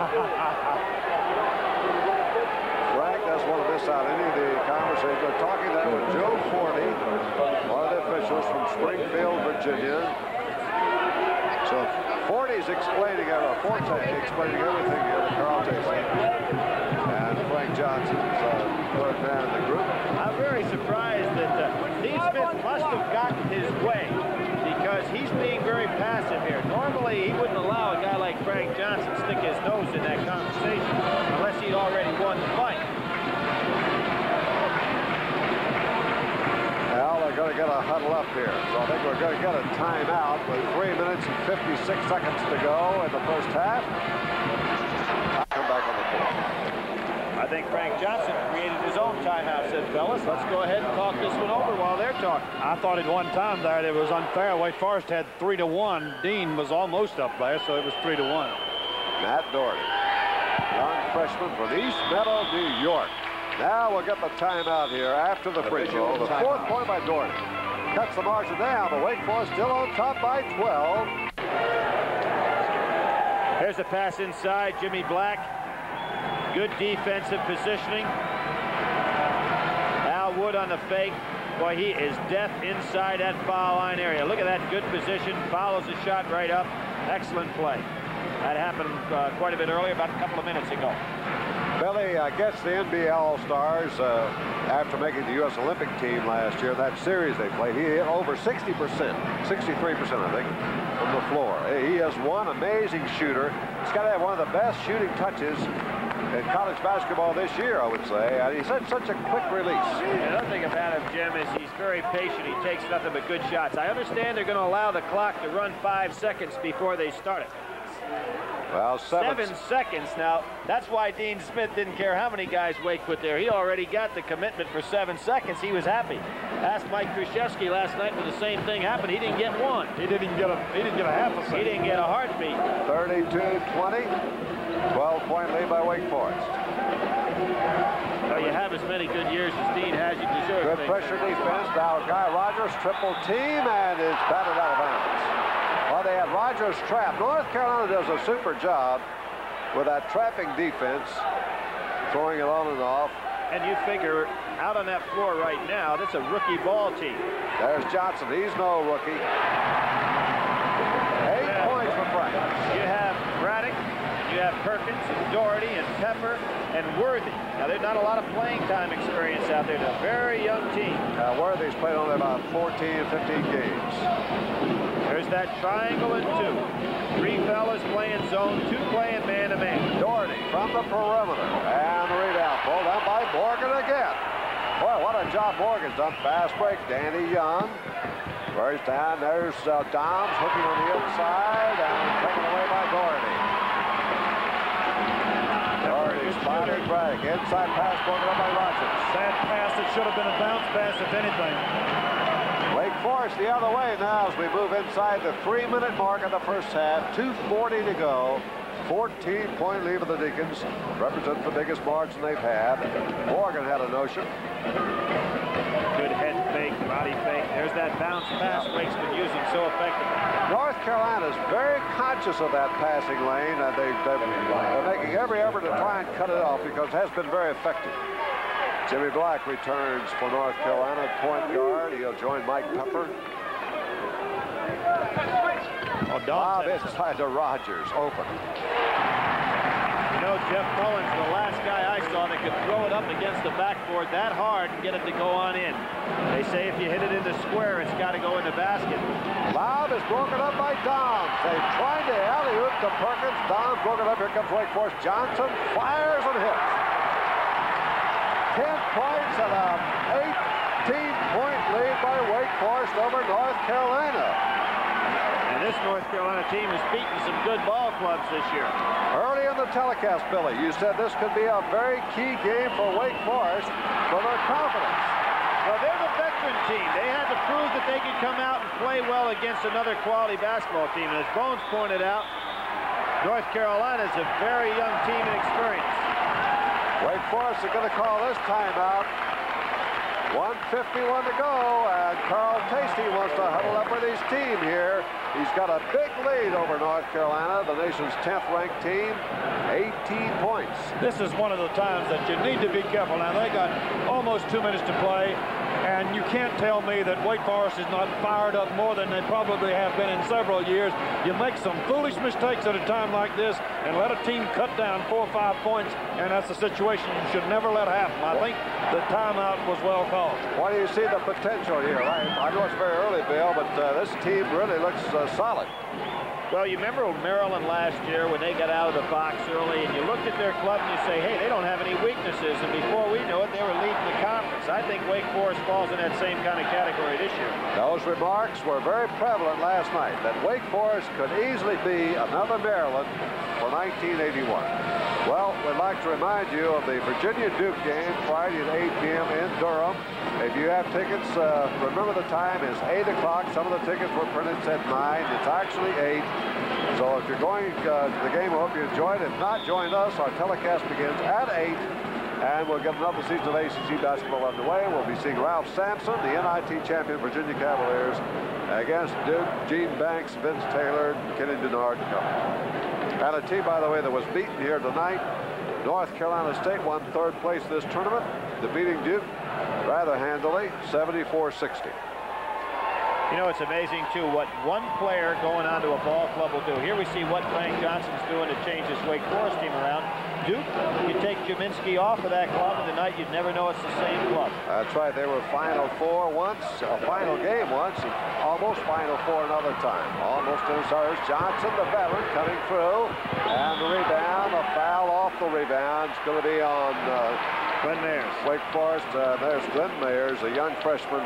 Frank doesn't want to miss out any of the conversation. We're talking there with Joe Forney, one of the officials from Springfield, Virginia. So Forney's explaining, or Forte explaining everything here to Carl Casey. And Frank Johnson's uh, third man in the group. I'm very surprised that uh, Dean Smith must have gotten his way because he's being very passive here. Normally, he wouldn't allow a guy like Frank Johnson to stick his nose in that conversation unless he'd already won the fight. Well, they're going to get a huddle up here. So I think we're going to get a timeout with three minutes and fifty-six seconds to go in the first half. I'll come back on the floor. I think Frank Johnson created his own timeout, said fellas. Let's go ahead and talk this one over while they're talking. I thought at one time there it was unfair. Wake Forest had three to one. Dean was almost up there, so it was three to one. Matt Doherty, young freshman from East Meadow, New York. Now we'll get the timeout here after the free throw. The fourth point by Doherty. Cuts the margin down, but Wake Forest still on top by twelve. Here's a pass inside, Jimmy Black. Good defensive positioning. Al Wood on the fake. Boy, he is deaf inside that foul line area. Look at that good position. Follows the shot right up. Excellent play. That happened uh, quite a bit earlier, about a couple of minutes ago. Billy uh, gets the N B A All-Stars uh, after making the U S Olympic team last year. That series they played, he hit over sixty percent, sixty-three percent, I think, from the floor. He is one amazing shooter. He's got to have one of the best shooting touches in college basketball this year, I would say. And he's had such a quick release. Another thing about him, Jim, is he's very patient. He takes nothing but good shots. I understand they're going to allow the clock to run five seconds before they start it. Well, seven, seven seconds now. That's why Dean Smith didn't care how many guys Wake put there. He already got the commitment for seven seconds. He was happy. Asked Mike Krzyzewski last night when the same thing happened. He didn't get one. He didn't even get a. He didn't get a half a second. He didn't get a heartbeat. thirty-two twenty. twelve point lead by Wake Forest. So you have as many good years as Dean has. You deserve. Good pressure defense. Now Guy Rogers triple team and is batted out of bounds. Well, they had Rogers trapped. North Carolina does a super job with that trapping defense, throwing it on and off. And you figure out on that floor right now, that's a rookie ball team. There's Johnson. He's no rookie. Eight Yeah. points for Frank. You have Braddock, you have Perkins, and Doherty, and Pepper, and Worthy. Now, there's not a lot of playing time experience out there. They're a very young team. Uh, Worthy's played only about fourteen, fifteen games. There's that triangle and two. Three fellas playing zone, two playing man-to-man. Doherty from the perimeter. And the rebound pulled down by Morgan again. Boy, what a job Morgan's done. Fast break. Danny Young. First down. There's uh, Doms hooking on the inside and taken away by Doherty. Doherty spotted break. Inside pass broken up by Rogers. Sad pass. It should have been a bounce pass, if anything. Wake Forest the other way now as we move inside the three-minute mark of the first half. two forty to go. fourteen point lead of the Deacons. Represents the biggest margin they've had. Morgan had a notion. Good head fake, body fake. There's that bounce pass Wake's been using so effectively. North Carolina is very conscious of that passing lane, and they, they're, they're making every effort to try and cut it off because it has been very effective. Jimmy Black returns for North Carolina, point guard. He'll join Mike Pepper. Oh, Bob inside to Rogers, open. You know, Jeff Mullins, the last guy I saw that could throw it up against the backboard that hard and get it to go on in. They say if you hit it in the square, it's got to go in the basket. Loud is broken up by Downs. They tried to alley-oop to Perkins. Downs broken up. Here comes Wake Forest. Johnson fires and hits. ten points and an eighteen point lead by Wake Forest over North Carolina. And this North Carolina team has beaten some good ball clubs this year. Early in the telecast, Billy, you said this could be a very key game for Wake Forest for their confidence. Well, they're the veteran team. They had to prove that they could come out and play well against another quality basketball team. And as Bones pointed out, North Carolina is a very young team in experience. Wake Forest is going to call this timeout. one fifty-one to go, and Carl Tasty wants to huddle up with his team here. He's got a big lead over North Carolina, the nation's tenth ranked team, eighteen points. This is one of the times that you need to be careful. Now, they got almost two minutes to play, and you can't tell me that Wake Forest is not fired up more than they probably have been in several years. You make some foolish mistakes at a time like this and let a team cut down four or five points, and that's a situation you should never let happen. I think the timeout was well called. Why do you see the potential here? I, I know it's very early, Bill, but uh, this team really looks uh, solid. Well, you remember Maryland last year when they got out of the box early, and you looked at their club and you say, hey, they don't have any weaknesses, and before we know it, they were leading the conference. I think Wake Forest falls in that same kind of category this year. Those remarks were very prevalent last night, that Wake Forest could easily be another Maryland for nineteen eighty-one. Well, we'd like to remind you of the Virginia-Duke game Friday at eight p m in Durham. If you have tickets, uh, remember the time is eight o'clock. Some of the tickets were printed at nine. It's actually eight. So if you're going uh, to the game, I hope you enjoyed it. If not, join us. Our telecast begins at eight, and we'll get another season of A C C basketball underway. We'll be seeing Ralph Sampson, the N I T champion Virginia Cavaliers, against Duke, Gene Banks, Vince Taylor, Kenny Denard Company. And a team, by the way, that was beaten here tonight. North Carolina State won third place this tournament, defeating Duke rather handily, seventy-four sixty. You know, it's amazing, too, what one player going onto a ball club will do. Here we see what Frank Johnson's doing to change this Wake Forest team around. Duke, you take Jaminski off of that club, and tonight you'd never know it's the same club. That's right. They were Final Four once, a final game once, and almost Final Four another time. Almost in ours. Johnson, the veteran, coming through, and the rebound, a foul off the rebound. It's going to be on uh, Glenn Mayers. Wake Forest. Uh, there's Glenn Mayers, a young freshman,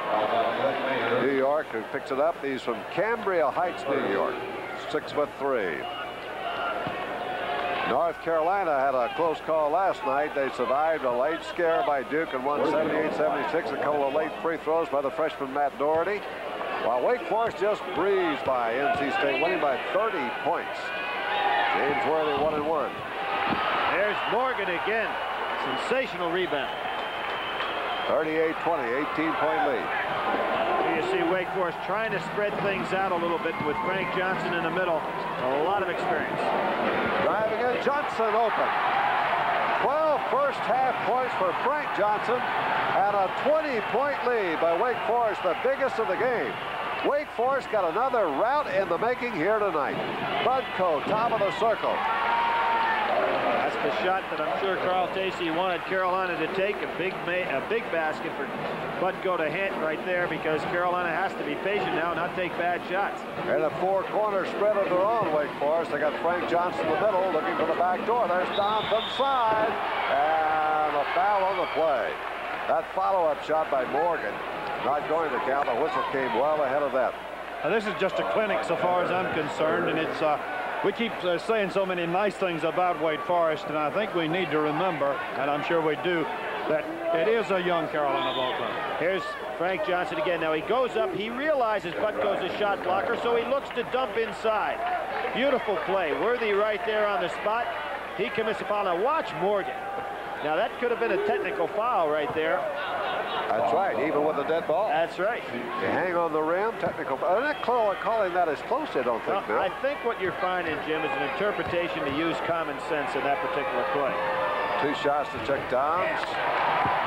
uh, New York, who picks it up. He's from Cambria Heights, New York, six foot three. North Carolina had a close call last night. They survived a late scare by Duke and won seventy-eight seventy-six. A couple of late free throws by the freshman Matt Doherty. While Wake Forest just breezed by N C State, winning by thirty points. James Worthy one and one. There's Morgan again. Sensational rebound. thirty-eight twenty, eighteen point lead. You see Wake Forest trying to spread things out a little bit with Frank Johnson in the middle. A lot of experience. Driving in, Johnson open. twelve first half points for Frank Johnson and a twenty point lead by Wake Forest, the biggest of the game. Wake Forest got another rout in the making here tonight. Budko, top of the circle. That's the shot that I'm sure Carl Tacey wanted Carolina to take. A big, a big basket for Budko to hit right there, because Carolina has to be patient now and not take bad shots. And a four-corner spread of their own, Wake Forest. They got Frank Johnson in the middle, looking for the back door. There's Donovan side, and a foul on the play. That follow-up shot by Morgan, not going to count. The whistle came well ahead of that. Now, this is just a clinic so far as I'm concerned, and it's uh, we keep uh, saying so many nice things about Wake Forest, and I think we need to remember, and I'm sure we do, that it is a young Carolina ball club. Here's Frank Johnson again. Now he goes up. He realizes Budko's a shot blocker, so he looks to dump inside. Beautiful play. Worthy right there on the spot. He commits a foul. Now watch Morgan. Now that could have been a technical foul right there. That's right, even with a dead ball. That's right. You hang on the rim, technical. They're not calling that as close, I don't think, well, Bill. I think what you're finding, Jim, is an interpretation to use common sense in that particular play. Two shots to check Downs.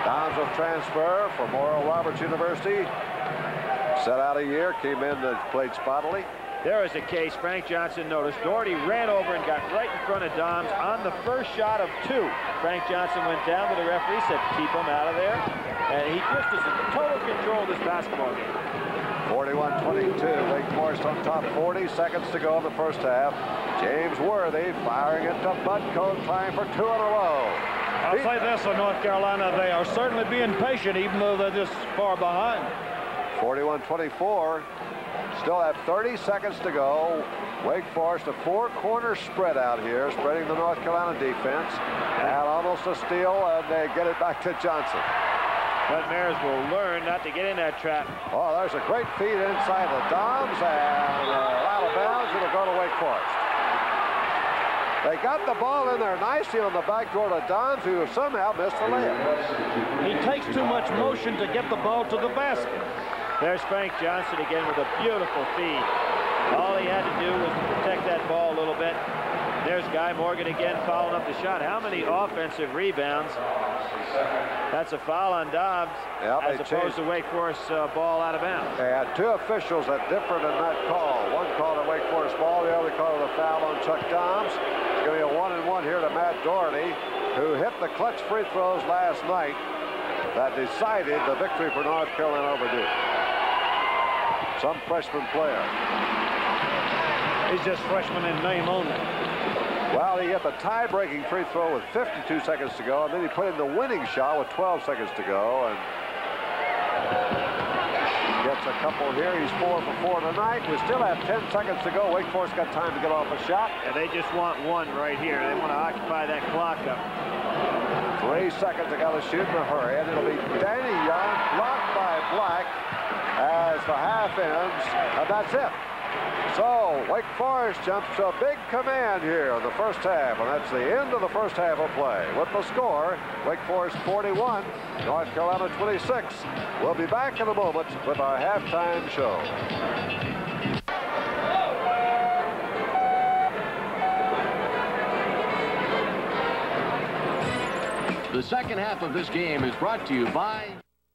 Downs will transfer from Oral Roberts University. Set out a year, came in and played spottily. There is a case Frank Johnson noticed. Doherty ran over and got right in front of Dahms on the first shot of two. Frank Johnson went down to the referee, said keep him out of there. And he just is in total control of this basketball game. forty-one twenty-two, Wake Forest on top, forty seconds to go in the first half. James Worthy firing it to Budko, trying for two in a row. I'll say this on North Carolina, they are certainly being patient even though they're this far behind. forty-one twenty-four, still have thirty seconds to go. Wake Forest, a four-corner spread out here, spreading the North Carolina defense. And almost a steal, and they get it back to Johnson. But Mares will learn not to get in that trap. Oh, there's a great feed inside the Dahms, and uh, out of bounds, it'll go to Wake Forest. They got the ball in there nicely on the back door to Dahms, who somehow missed the layup. He takes too much motion to get the ball to the basket. There's Frank Johnson again with a beautiful feed. All he had to do was protect that ball a little bit. There's Guy Morgan again following up the shot. How many offensive rebounds? That's a foul on Dobbs, yep, as opposed changed. to Wake Forest uh, ball out of bounds. They had two officials that differed in that call. One called a Wake Forest ball, the other called a foul on Chuck Dobbs. It's going to be a one and one here to Matt Doherty, who hit the clutch free throws last night that decided the victory for North Carolina over Duke. Some freshman player. He's just freshman in name only. Well, he hit the tie-breaking free throw with fifty-two seconds to go, and then he put in the winning shot with twelve seconds to go, and gets a couple here. He's four for four tonight. We still have ten seconds to go. Wake Forest got time to get off a shot. And they just want one right here. They want to occupy that clock up. Three seconds. They got to shoot in a hurry, and it'll be Danny Young blocked by Black as the half ends, and that's it. So Wake Forest jumps to a big command here in the first half, and that's the end of the first half of play. With the score, Wake Forest forty-one, North Carolina twenty-six. We'll be back in a moment with our halftime show. The second half of this game is brought to you by...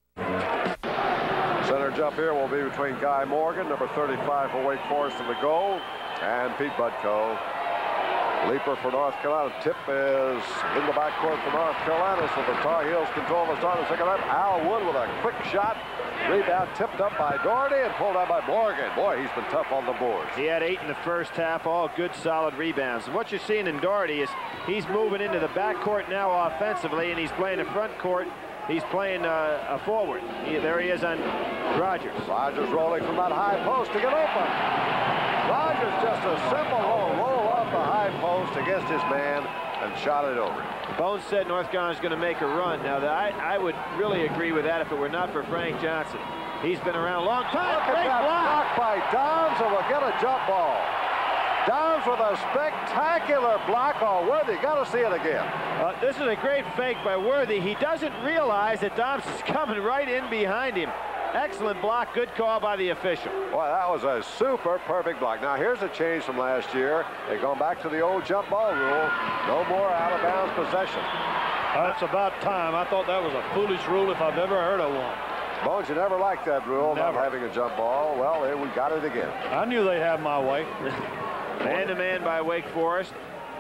Center jump here will be between Guy Morgan, number thirty-five for Wake Forest in the goal, and Pete Budko. Leaper for North Carolina. Tip is in the backcourt for North Carolina, so the Tar Heels control the start of the second half. Al Wood with a quick shot. Rebound tipped up by Doherty and pulled out by Morgan. Boy, he's been tough on the boards. He had eight in the first half, all good, solid rebounds. And what you're seeing in Doherty is he's moving into the backcourt now offensively, and he's playing the front court. He's playing uh, a forward. He, there he is on Rogers. Rogers rolling from that high post to get open. Rogers just a simple roll, roll off the high post against his man and shot it over. Bones said North Carolina's going to make a run. Now, the, I, I would really agree with that if it were not for Frank Johnson. He's been around a long time. Look at that block by Downs, and we'll get a jump ball. Downs with a spectacular block on Worthy. Got to see it again. Uh, this is a great fake by Worthy. He doesn't realize that Downs is coming right in behind him. Excellent block. Good call by the official. Boy, that was a super perfect block. Now, here's a change from last year. They've gone back to the old jump ball rule. No more out-of-bounds possession. That's about time. I thought that was a foolish rule if I've ever heard of one. Bones, you never liked that rule, Never. not having a jump ball. Well, here we got it again. I knew they'd have my way. Man-to-man by Wake Forest.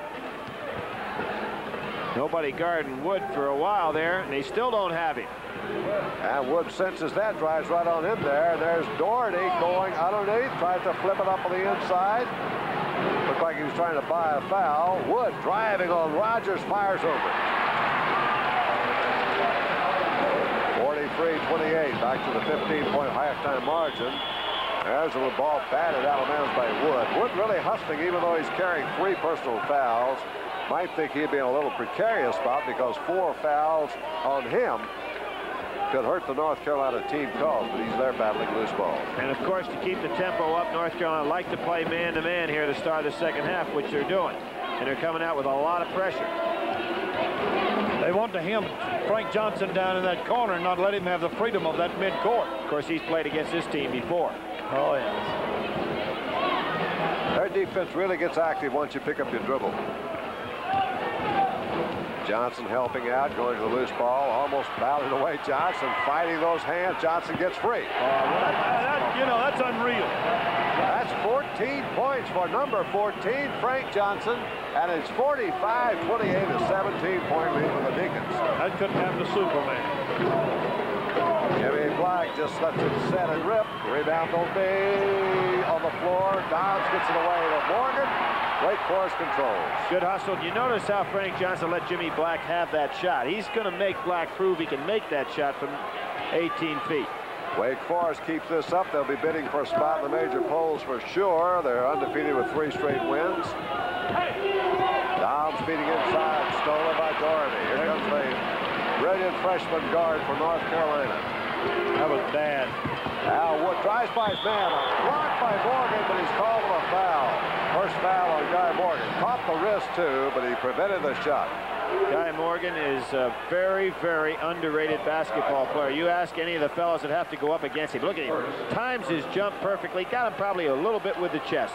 Nobody guarding Wood for a while there, and they still don't have him. And Wood senses that, drives right on in there. There's Doherty going underneath, tries to flip it up on the inside. Looked like he was trying to buy a foul. Wood driving on Rogers, fires over. forty-three twenty-eight, back to the fifteen-point halftime margin. There's a ball batted out of bounds by Wood. Wood really hustling, even though he's carrying three personal fouls. Might think he'd be in a little precarious spot because four fouls on him could hurt the North Carolina team cause, but he's there battling loose balls. And of course, to keep the tempo up, North Carolina like to play man-to-man here to start the second half, which they're doing. And they're coming out with a lot of pressure. They want to hem Frank Johnson down in that corner and not let him have the freedom of that mid-court. Of course, he's played against this team before. Oh, yes. Their defense really gets active once you pick up your dribble. Johnson helping out, going to the loose ball, almost batted away Johnson, fighting those hands. Johnson gets free. Uh, that, that, you know, that's unreal. That's fourteen points for number fourteen, Frank Johnson, and it's forty-five twenty-eight, a seventeen point lead for the Deacons. That couldn't happen to Superman. Jimmy Black just lets it set and rip. Rebound will be on the floor. Dobbs gets it away to Morgan. Wake Forest controls. Good hustle. You notice how Frank Johnson let Jimmy Black have that shot. He's going to make Black prove he can make that shot from eighteen feet. Wake Forest keeps this up. They'll be bidding for a spot in the major polls for sure. They're undefeated with three straight wins. Dobbs feeding inside, stolen by Doherty. Here comes the brilliant freshman guard for North Carolina. That was bad. Al Wood tries by his man. Blocked by Morgan, but he's called for a foul. First foul on Guy Morgan. Caught the wrist, too, but he prevented the shot. Guy Morgan is a very, very underrated basketball player. You ask any of the fellows that have to go up against him. Look at him. Times his jump perfectly. Got him probably a little bit with the chest.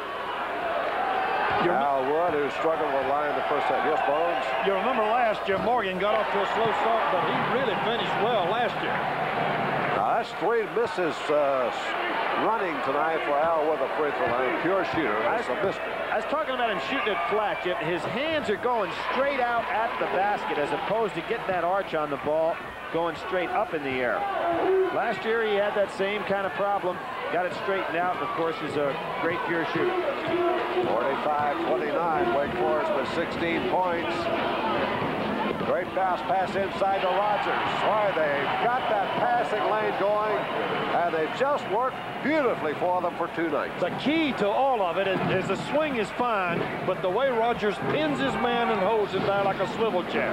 Al Wood, who struggled with line the first set. Yes, Bones? You remember last year, Morgan got off to a slow start, but he really finished well last year. Now, that's three misses uh, running tonight for Al Wood, the free throw line. Pure shooter. That's a mystery. I was talking about him shooting it flat, Jim. His hands are going straight out at the basket as opposed to getting that arch on the ball going straight up in the air. Last year he had that same kind of problem. Got it straightened out, and of course is a great pure shooter. forty-five twenty-nine, Wake Forest with sixteen points. Great pass, pass inside to Rogers. Boy, they got that passing lane going, and they've just worked beautifully for them for two nights. The key to all of it is, is the swing is fine, but the way Rogers pins his man and holds him there like a swivel chair.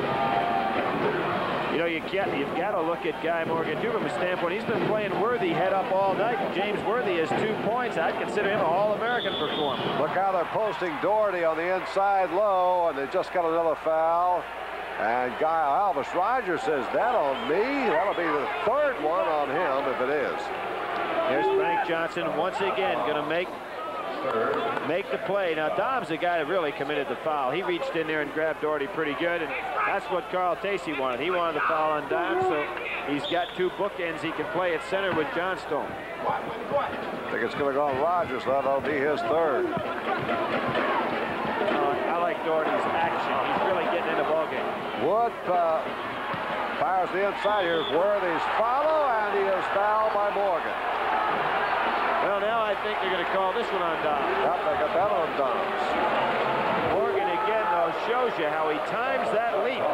You know, you get, you've got to look at Guy Morgan, too, from a standpoint. He's been playing Worthy head up all night. James Worthy has two points. I'd consider him an All-American performer. Look how they're posting Doherty on the inside low, and they just got another foul. And Guy Alvis Rogers says, that on me? That'll be the third one on him if it is. Here's Frank Johnson once again going to make make the play. Now, Dom's the guy that really committed the foul. He reached in there and grabbed Doherty pretty good, and that's what Carl Tacey wanted. He wanted the foul on Dom, so he's got two bookends. He can play at center with Johnstone. I think it's going to go on Rogers. That'll be his third. Uh, I like Doherty's action. He's really getting in the ballgame. Wood uh, fires the inside. Here's Worthy's follow, and he is fouled by Morgan. Well, now I think they're going to call this one on Dom. Yep, they got that on Doms. Morgan again, though, shows you how he times that leap.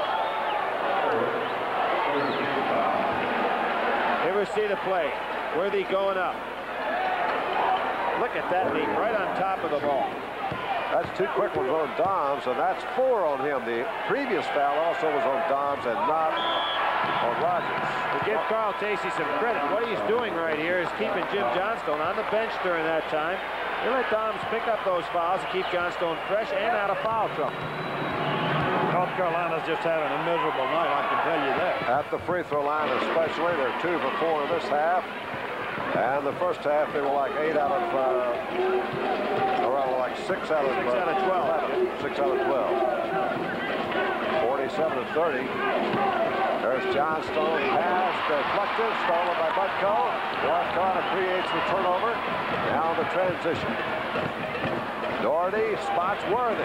Ever see the play? Worthy going up. Look at that leap right on top of the ball. That's two quick ones on Doms, and that's four on him. The previous foul also was on Doms and not on Rogers. To give Carl Tacey some credit, what he's doing right here is keeping Jim Johnstone on the bench during that time. They let Doms pick up those fouls to keep Johnstone fresh and out of foul trouble. North Carolina's just having a miserable night, I can tell you that. At the free throw line especially, they're two for four in this half. And the first half, they were like eight out of, uh, around like six out of, six out of twelve. eleven. Six out of twelve. forty-seven to thirty. There's Johnstone, pass deflected, stolen by Butko. North Carolina creates the turnover. Now the transition. Doherty spots Worthy.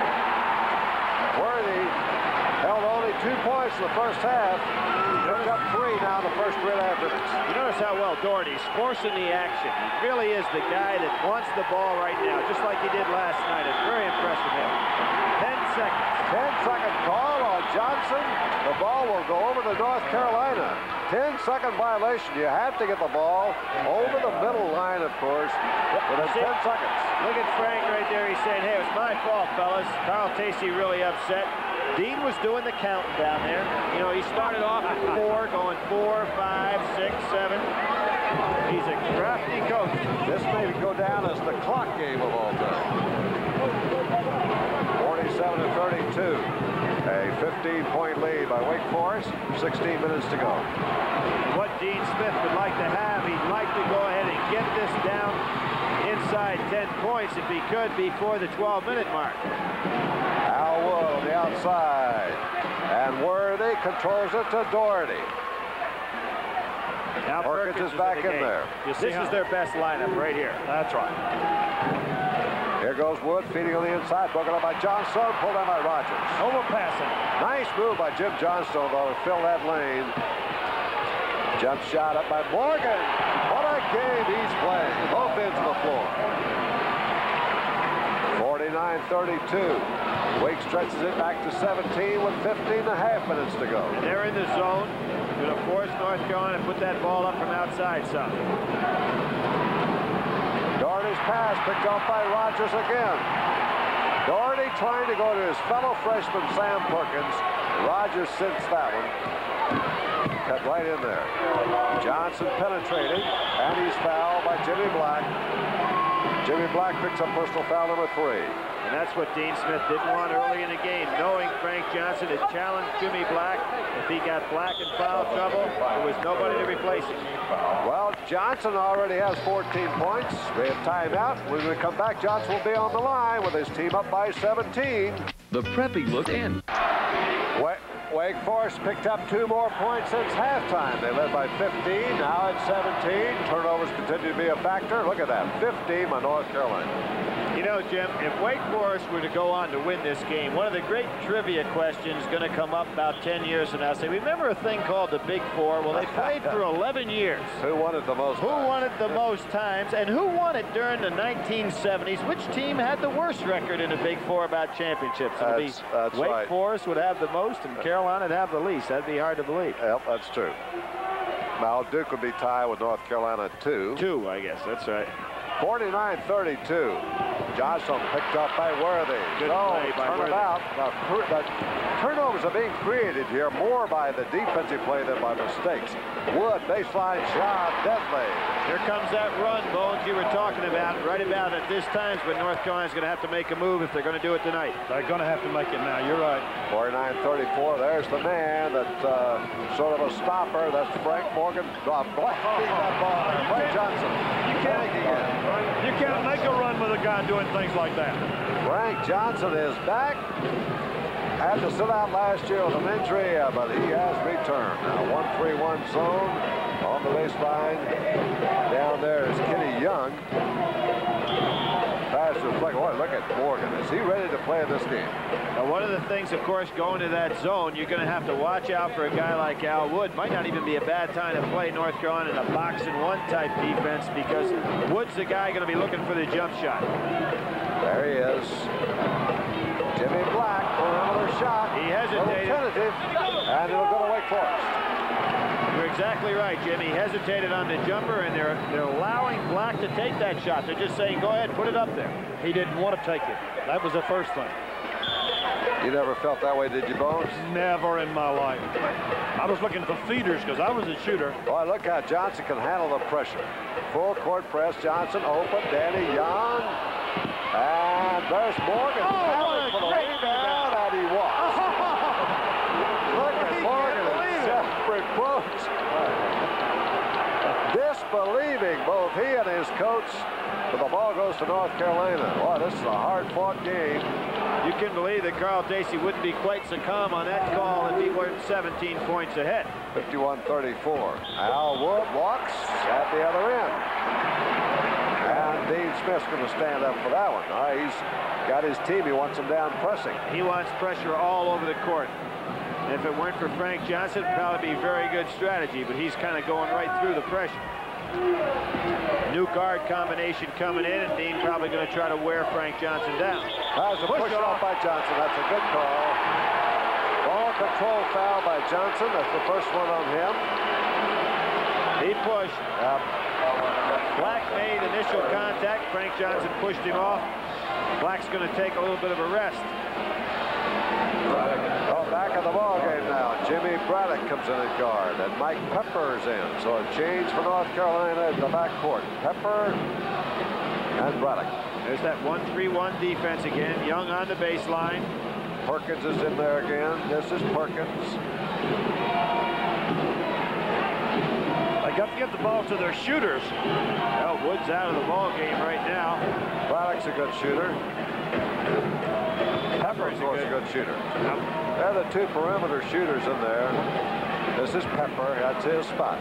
Worthy held only two points in the first half. Picked up three now in the first three and a half minutes. You notice how well Doherty's forcing the action. He really is the guy that wants the ball right now, just like he did last night. It's very impressive him. Ten seconds. Ten second call on Johnson. The ball will go over to North Carolina. Ten second violation. You have to get the ball over the middle line, of course, within ten seconds. Look at Frank right there. He's saying, hey, it was my fault, fellas. Carl Tacey really upset. Dean was doing the counting down there. You know, he started off at four, going four, five, six, seven. He's a crafty coach. This may go down as the clock game of all time. forty-seven to thirty-two. A fifteen point lead by Wake Forest. sixteen minutes to go. What Dean Smith would like to have, he'd like to go ahead and get this down inside ten ten points if he could before the twelve minute mark. Al Wood on the outside. And Worthy controls it to Doherty. Now Perkins, Perkins is back in, the in there. This is their best lineup right here. That's right. Here goes Wood feeding on the inside. Broken up by Johnstone. Pulled down by Rogers. Overpassing. Nice move by Jim Johnstone, though, to fill that lane. Jump shot up by Morgan. What a game he's playing. Both ends of the floor. forty-nine thirty-two. Wake stretches it back to seventeen with fifteen and a half minutes to go. And they're in the zone. Going to force North Carolina to put that ball up from outside some. Doherty's pass picked off by Rogers again. Doherty trying to go to his fellow freshman Sam Perkins. Rogers sinks that one. Cut right in there. Johnson penetrating, and he's fouled by Jimmy Black. Jimmy Black picks up personal foul number three. And that's what Dean Smith didn't want early in the game, knowing Frank Johnson had challenged Jimmy Black. If he got Black in foul trouble, there was nobody to replace him. Well, Johnson already has fourteen points. We have timeout. When we come back, Johnson will be on the line with his team up by seventeen. The preppy look in. Wake, Wake Forest picked up two more points since halftime. They led by fifteen, now at seventeen. Turnovers continue to be a factor. Look at that, fifteen by North Carolina. You know, Jim, if Wake Forest were to go on to win this game, one of the great trivia questions going to come up about ten years from now. Say, remember a thing called the Big Four? Well, they played for eleven years. Who won it the most Who times? won it the most times, and who won it during the nineteen seventies? Which team had the worst record in the Big Four about championships? It'll That's, be that's Wake right. Forest would have the most, and Carolina would have the least. That'd be hard to believe. Yep, that's true. Now, Duke would be tied with North Carolina at two. Two, I guess. That's right. forty-nine thirty-two. Johnson picked up by Worthy. Good oh, play by turn Worthy. it out. The, the turnovers are being created here more by the defensive play than by mistakes. Wood, baseline shot, deadly. Here comes that run, Bones, you were talking about. Right about at this time when North Carolina's going to have to make a move if they're going to do it tonight. They're going to have to make it now. You're right. forty-nine thirty-four. There's the man that uh, sort of a stopper. That's Frank Morgan. Uh, Black beating that ball. Frank Johnson. You can't, you can't make a run with a guy doing things like that. Frank Johnson is back. Had to sit out last year with an injury, uh, but he has returned. Now one three one zone on the baseline. Down there is Kenny Young. Pass reflect. Oh, look at Morgan. Is he ready to play in this game? Now, one of the things, of course, going to that zone, you're going to have to watch out for a guy like Al Wood. Might not even be a bad time to play North Carolina in a box and one type defense because Wood's the guy going to be looking for the jump shot. There he is. Jimmy Black for another shot. He hesitated. Tentative, and it'll go to Wake Forest. You're exactly right, Jim. He hesitated on the jumper, and they're they're allowing Black to take that shot. They're just saying, go ahead, put it up there. He didn't want to take it. That was the first thing. You never felt that way, did you, Bones? Never in my life. I was looking for feeders because I was a shooter. Boy, look how Johnson can handle the pressure. Full court press. Johnson open. Danny Young. And there's Morgan. Oh, what a for the great rebound, and he walks. Look at Morgan. Self-reproach. Disbelieving both he and his coach. But the ball goes to North Carolina. Boy, this is a hard-fought game. You can believe that Carl Dacey wouldn't be quite so calm on that call if he weren't seventeen points ahead. fifty-one thirty-four. Al Wood walks at the other end. And Dean Smith's going to stand up for that one. Uh, he's got his team. He wants them down pressing. He wants pressure all over the court. And if it weren't for Frank Johnson, it'd probably be a very good strategy, but he's kind of going right through the pressure. New guard combination coming in, and Dean probably going to try to wear Frank Johnson down. That's a push, push off by Johnson. That's a good call. Ball control foul by Johnson. That's the first one on him. He pushed. Yep. Black made initial contact. Frank Johnson pushed him off. Black's going to take a little bit of a rest. Oh, back of the ball game now. Jimmy Braddock comes in at guard, and Mike Pepper's in. So a change for North Carolina at the backcourt. Pepper and Braddock. There's that one three one defense again. Young on the baseline. Perkins is in there again. This is Perkins. They got to get the ball to their shooters. Well, Wood's out of the ball game right now. Braddock's a good shooter. Pepper's a good, a good shooter. Yep. They're the two perimeter shooters in there. This is Pepper. That's his spot.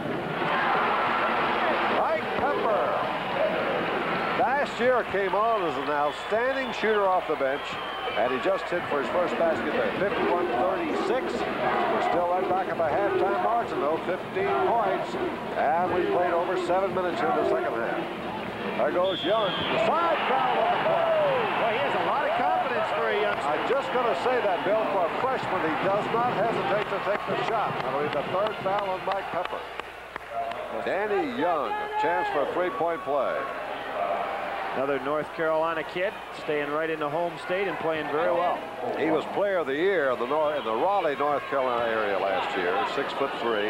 Mike Pepper. Last year came on as an outstanding shooter off the bench, and he just hit for his first basket there. fifty-one thirty-six. We're still right back at the halftime margin, though. fifteen points. And we played over seven minutes here in the second half. There goes Young. The side foul on the play. Well, he has a lot of confidence for a youngster. I'm just going to say that, Bill, for a freshman, he does not hesitate to take the shot. That'll be the third foul on Mike Pepper. Danny Young, chance for a three-point play. Another North Carolina kid, staying right in the home state and playing very well. He was player of the year in the, North, in the Raleigh, North Carolina area last year, six foot three.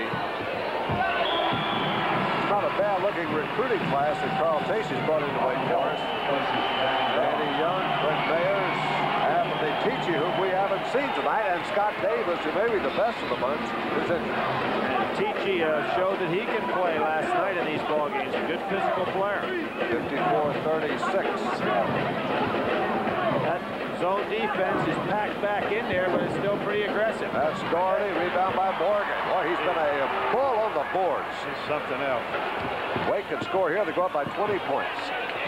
It's not a bad-looking recruiting class that Carl Tacey's brought into Wake Forest. Danny Young, Clint Mayers, Anthony Teachy, whom we haven't seen tonight, and Scott Davis, who may be the best of the bunch, is in. Teachy uh, showed that he can play last night in these ball games. A good physical player. fifty-four thirty-six. That zone defense is packed back in there, but it's still pretty aggressive. That's Doherty, rebound by Morgan. Boy, he's been a bull on the boards. It's something else. Wake can score here. They go up by twenty points.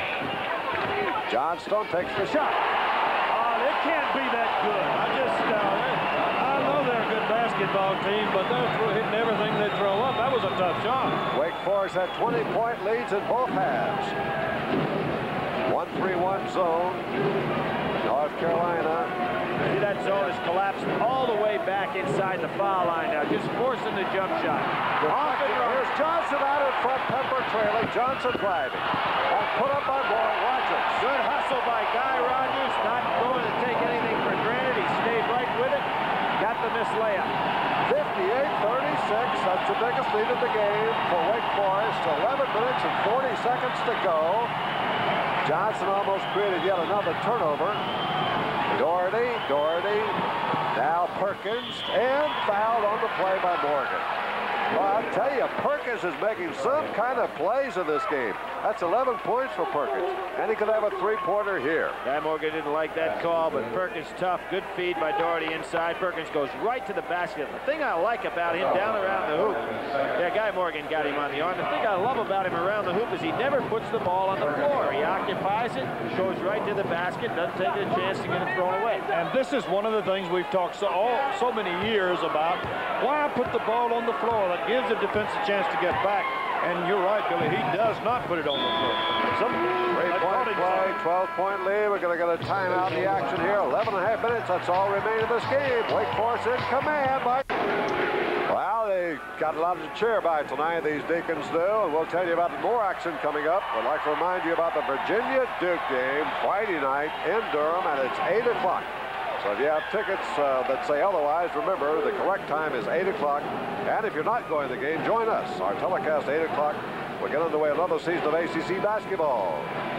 Johnstone takes the shot. Oh, it can't be that good. I just, uh, I know they're a good basketball team, but they're hitting everything they throw up. That was a tough shot. Wake Forest had twenty point leads in both halves. one three one zone. North Carolina. See, that zone has collapsed all the way back inside the foul line now, just forcing the jump shot. Off and here's Johnson out in front, Pepper trailing, Johnson driving. And put up by Boyd. Watch it. Good hustle by Guy Rogers, not going to take anything for granted. He stayed right with it, got the missed layup. fifty-eight thirty-six, that's the biggest lead of the game for Wake Forest. eleven minutes and forty seconds to go. Johnson almost created yet another turnover. Doherty, Doherty, now Perkins, and fouled on the play by Morgan. Well, I'll tell you, Perkins is making some kind of plays in this game. That's eleven points for Perkins, and he could have a three-pointer here. Guy Morgan didn't like that call, but Perkins tough. Good feed by Doherty inside. Perkins goes right to the basket. The thing I like about him down around the hoop, yeah, Guy Morgan got him on the arm. The thing I love about him around the hoop is he never puts the ball on the floor. He occupies it, goes right to the basket, doesn't take a chance to get it thrown away. And this is one of the things we've talked so, all, so many years about. Why put the ball on the floor? That gives the defense a chance to get back. And you're right, Billy, he does not put it on the floor. Some three-point play, twelve-point lead. We're going to get a timeout in the action here. eleven and a half minutes, that's all remaining in this game. Wake Forest in command by... Well, they got a lot to cheer about tonight, these Deacons do, and we'll tell you about more action coming up. I'd like to remind you about the Virginia-Duke game Friday night in Durham, and it's eight o'clock. So if you have tickets uh, that say otherwise, remember the correct time is eight o'clock. And if you're not going to the game, join us. Our telecast eight o'clock. We're getting underway another season of A C C basketball.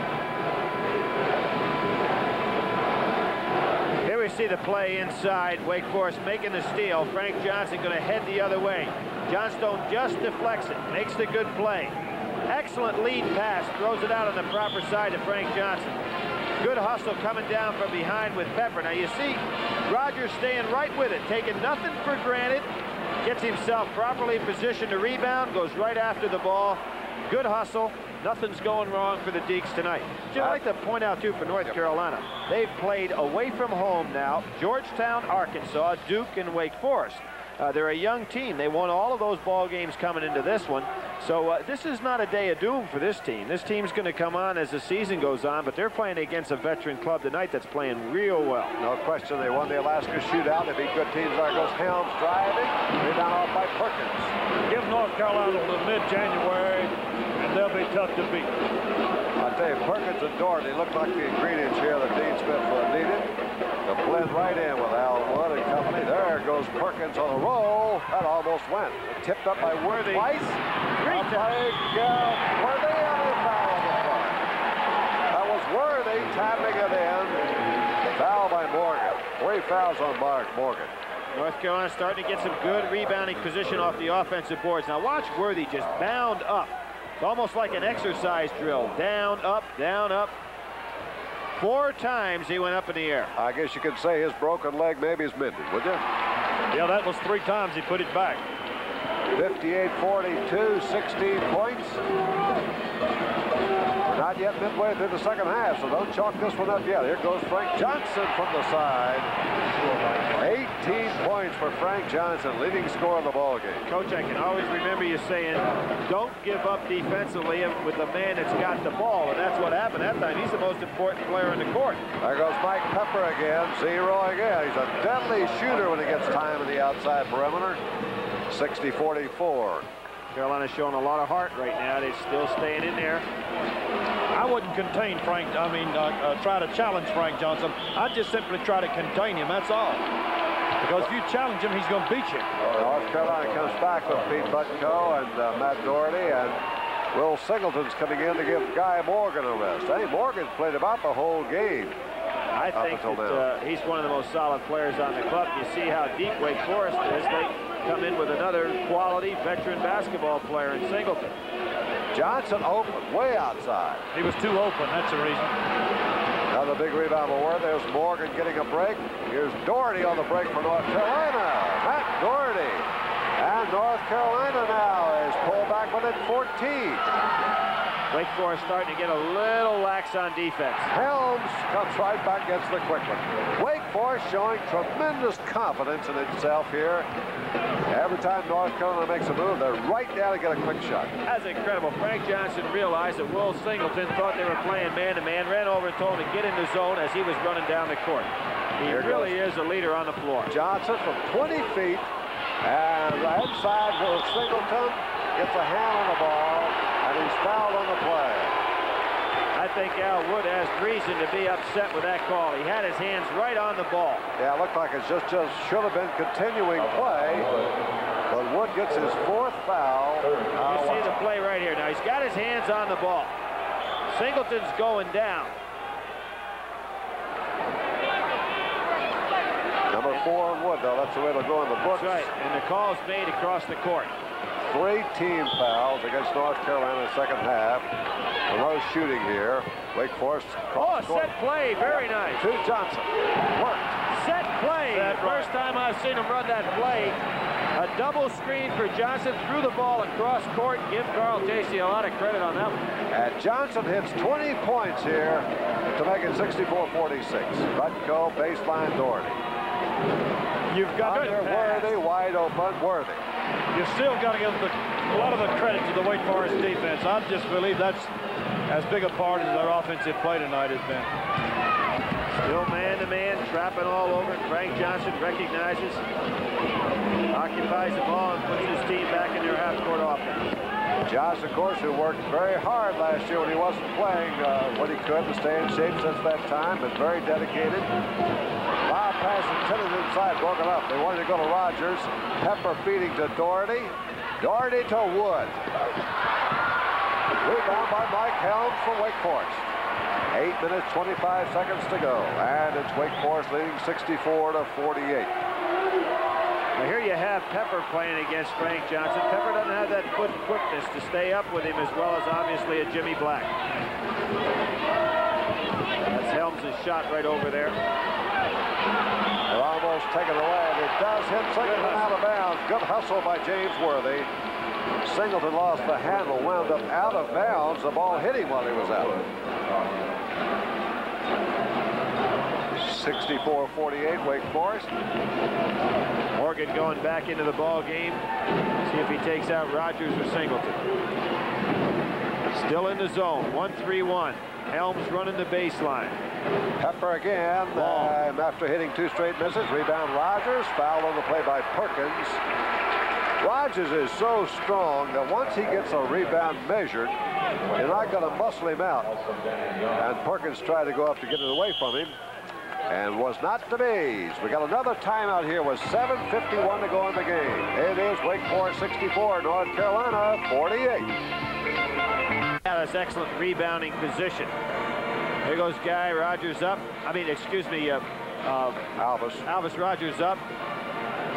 Here we see the play inside. Wake Forest making the steal. Frank Johnson going to head the other way. Johnstone just deflects it, makes the good play. Excellent lead pass, throws it out on the proper side to Frank Johnson. Good hustle coming down from behind with Pepper. Now you see Rogers staying right with it, taking nothing for granted, gets himself properly positioned to rebound, goes right after the ball. Good hustle. Nothing's going wrong for the Deeks tonight. I'd like to point out, too, for North yep. Carolina, they've played away from home now, Georgetown, Arkansas, Duke, and Wake Forest. Uh, they're a young team. They won all of those ball games coming into this one. So uh, this is not a day of doom for this team. This team's going to come on as the season goes on, but they're playing against a veteran club tonight that's playing real well. No question. They won the Alaska shootout. They beat good teams. There goes Helms driving. Rebound off by Perkins. Give North Carolina to mid-January, and they'll be tough to beat. I'll tell you, Perkins and Doherty look like the ingredients here that Dean Smith needed to blend right in with Al Wood and company. There goes Perkins on a roll. That almost went. It tipped up by Worthy twice. Three times. Uh, Worthy on the foul on the front. That was Worthy tapping it in. Foul by Morgan. Three fouls on Mark Morgan. North Carolina starting to get some good rebounding position off the offensive boards. Now watch Worthy just bound up. It's almost like an exercise drill. Down, up, down, up. Four times he went up in the air. I guess you could say his broken leg maybe is mended, would you? Yeah, that was three times he put it back. fifty-eight forty-two, sixteen points. Not yet midway through the second half, so don't chalk this one up yet. Here goes Frank Johnson from the side. eighteen points for Frank Johnson, leading scorer of the ball game. Coach, I can always remember you saying, don't give up defensively with the man that's got the ball, and that's what happened that time. He's the most important player in the court. There goes Mike Pepper again, zero again. He's a deadly shooter when he gets time in the outside perimeter. sixty forty-four. Carolina's showing a lot of heart right now. They're still staying in there. I wouldn't contain Frank, I mean, uh, uh, try to challenge Frank Johnson. I'd just simply try to contain him, that's all. Because if you challenge him, he's going to beat you. North Carolina comes back with Pete Butko and uh, Matt Doherty, and Will Singleton's coming in to give Guy Morgan a rest. Hey, Morgan's played about the whole game. I think that uh, he's one of the most solid players on the club. You see how deep Wake Forest is. They come in with another quality veteran basketball player in Singleton. Johnson open, way outside. He was too open, that's the reason. Another big rebound for Worth. There's Morgan getting a break. Here's Doherty on the break for North Carolina. Matt Doherty. And North Carolina now is pulled back within fourteen. Wake Forest starting to get a little lax on defense. Helms comes right back, gets the quick one. Wake Forest showing tremendous confidence in itself here. Every time North Carolina makes a move, they're right down to get a quick shot. That's incredible. Frank Johnson realized that Will Singleton thought they were playing man-to-man, ran over and told him to get in the zone as he was running down the court. He Here really goes. is a leader on the floor. Johnson from twenty feet, and the inside for Singleton gets a hand on the ball, and he's fouled on the play. I think Al Wood has reason to be upset with that call. He had his hands right on the ball. Yeah, it looked like it just, just should have been continuing play, but Wood gets his fourth foul. You see the play right here. Now, he's got his hands on the ball. Singleton's going down. Number four on Wood, though. That's the way it'll go in the books. That's right, and the call's made across the court. Three team fouls against North Carolina in the second half. No shooting here. Wake Forest. Oh, set play. Very nice. To Johnson. Worked. Set play. Set First right. time I've seen him run that play. A double screen for Johnson. Threw the ball across court. Give Carl Tacey a lot of credit on that one. And Johnson hits twenty points here to make it sixty-four forty-six. Butko, baseline, Doherty. You've got Under Worthy, wide open, Worthy. You still got to give the, a lot of the credit to the Wake Forest defense. I just believe that's as big a part as their offensive play tonight has been. Still man-to-man, trapping all over. Frank Johnson recognizes, occupies the ball, and puts his team back in their half-court offense. Johnson, of course, who worked very hard last year when he wasn't playing uh, what he could to stay in shape since that time, but very dedicated. Lob pass intended inside, broken up. They wanted to go to Rogers. Pepper feeding to Doherty. Doherty to Wood. Rebound by Mike Helms for Wake Forest. Eight minutes, twenty-five seconds to go. And it's Wake Forest leading sixty-four to forty-eight. Now here you have Pepper playing against Frank Johnson. Pepper doesn't have that foot quickness to stay up with him as well as obviously a Jimmy Black. That's Helms' shot right over there. They're almost taken away. It does hit Singleton out of bounds. Good hustle by James Worthy. Singleton lost the handle, wound up out of bounds. The ball hit him while he was out. sixty-four forty-eight, Wake Forest. Morgan going back into the ball game. See if he takes out Rogers or Singleton. Still in the zone, one three one. Helms running the baseline. Pepper again, uh, after hitting two straight misses. Rebound Rogers, foul on the play by Perkins. Rogers is so strong that once he gets a rebound measured, you're not going to muscle him out. And Perkins tried to go up to get it away from him, and was not to be. We got another timeout here with seven fifty-one to go in the game. It is Wake Forest sixty-four, North Carolina forty-eight. Yeah, that's excellent rebounding position. Here goes Guy Rogers up. I mean, excuse me, uh, uh, Alvis. Alvis Rogers up.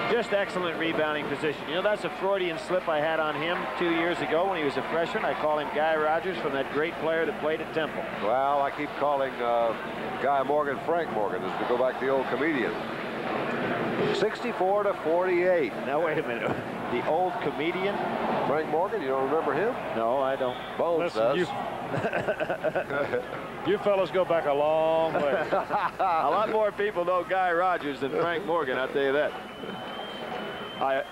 Just excellent rebounding position. You know, that's a Freudian slip I had on him two years ago when he was a freshman. I call him Guy Rogers, from that great player that played at Temple. Well, I keep calling uh, Guy Morgan Frank Morgan as we go back to the old comedian. sixty-four to forty-eight. Now, wait a minute. The old comedian? Frank Morgan, you don't remember him? No, I don't. Bones does. You, you fellas go back a long way. A lot more people know Guy Rogers than Frank Morgan, I'll tell you that. I,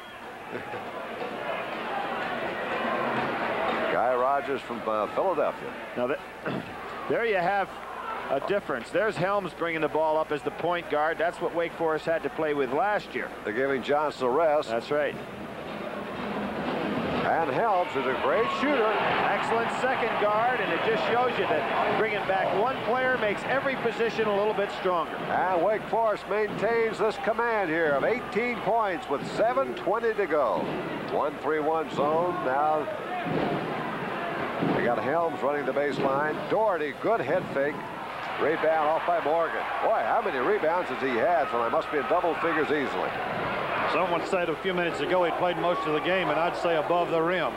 Guy Rogers from uh, Philadelphia. now, that, there you have a difference. There's Helms bringing the ball up as the point guard. That's what Wake Forest had to play with last year. They're giving Johnson a rest. That's right. And Helms is a great shooter. Excellent second guard, and it just shows you that bringing back one player makes every position a little bit stronger. And Wake Forest maintains this command here of eighteen points with seven twenty to go. one three one zone. Now they got Helms running the baseline. Doherty, good head fake. Rebound off by Morgan. Boy, how many rebounds has he had? So I must be in double figures easily. Someone said a few minutes ago he played most of the game, and I'd say above the rim.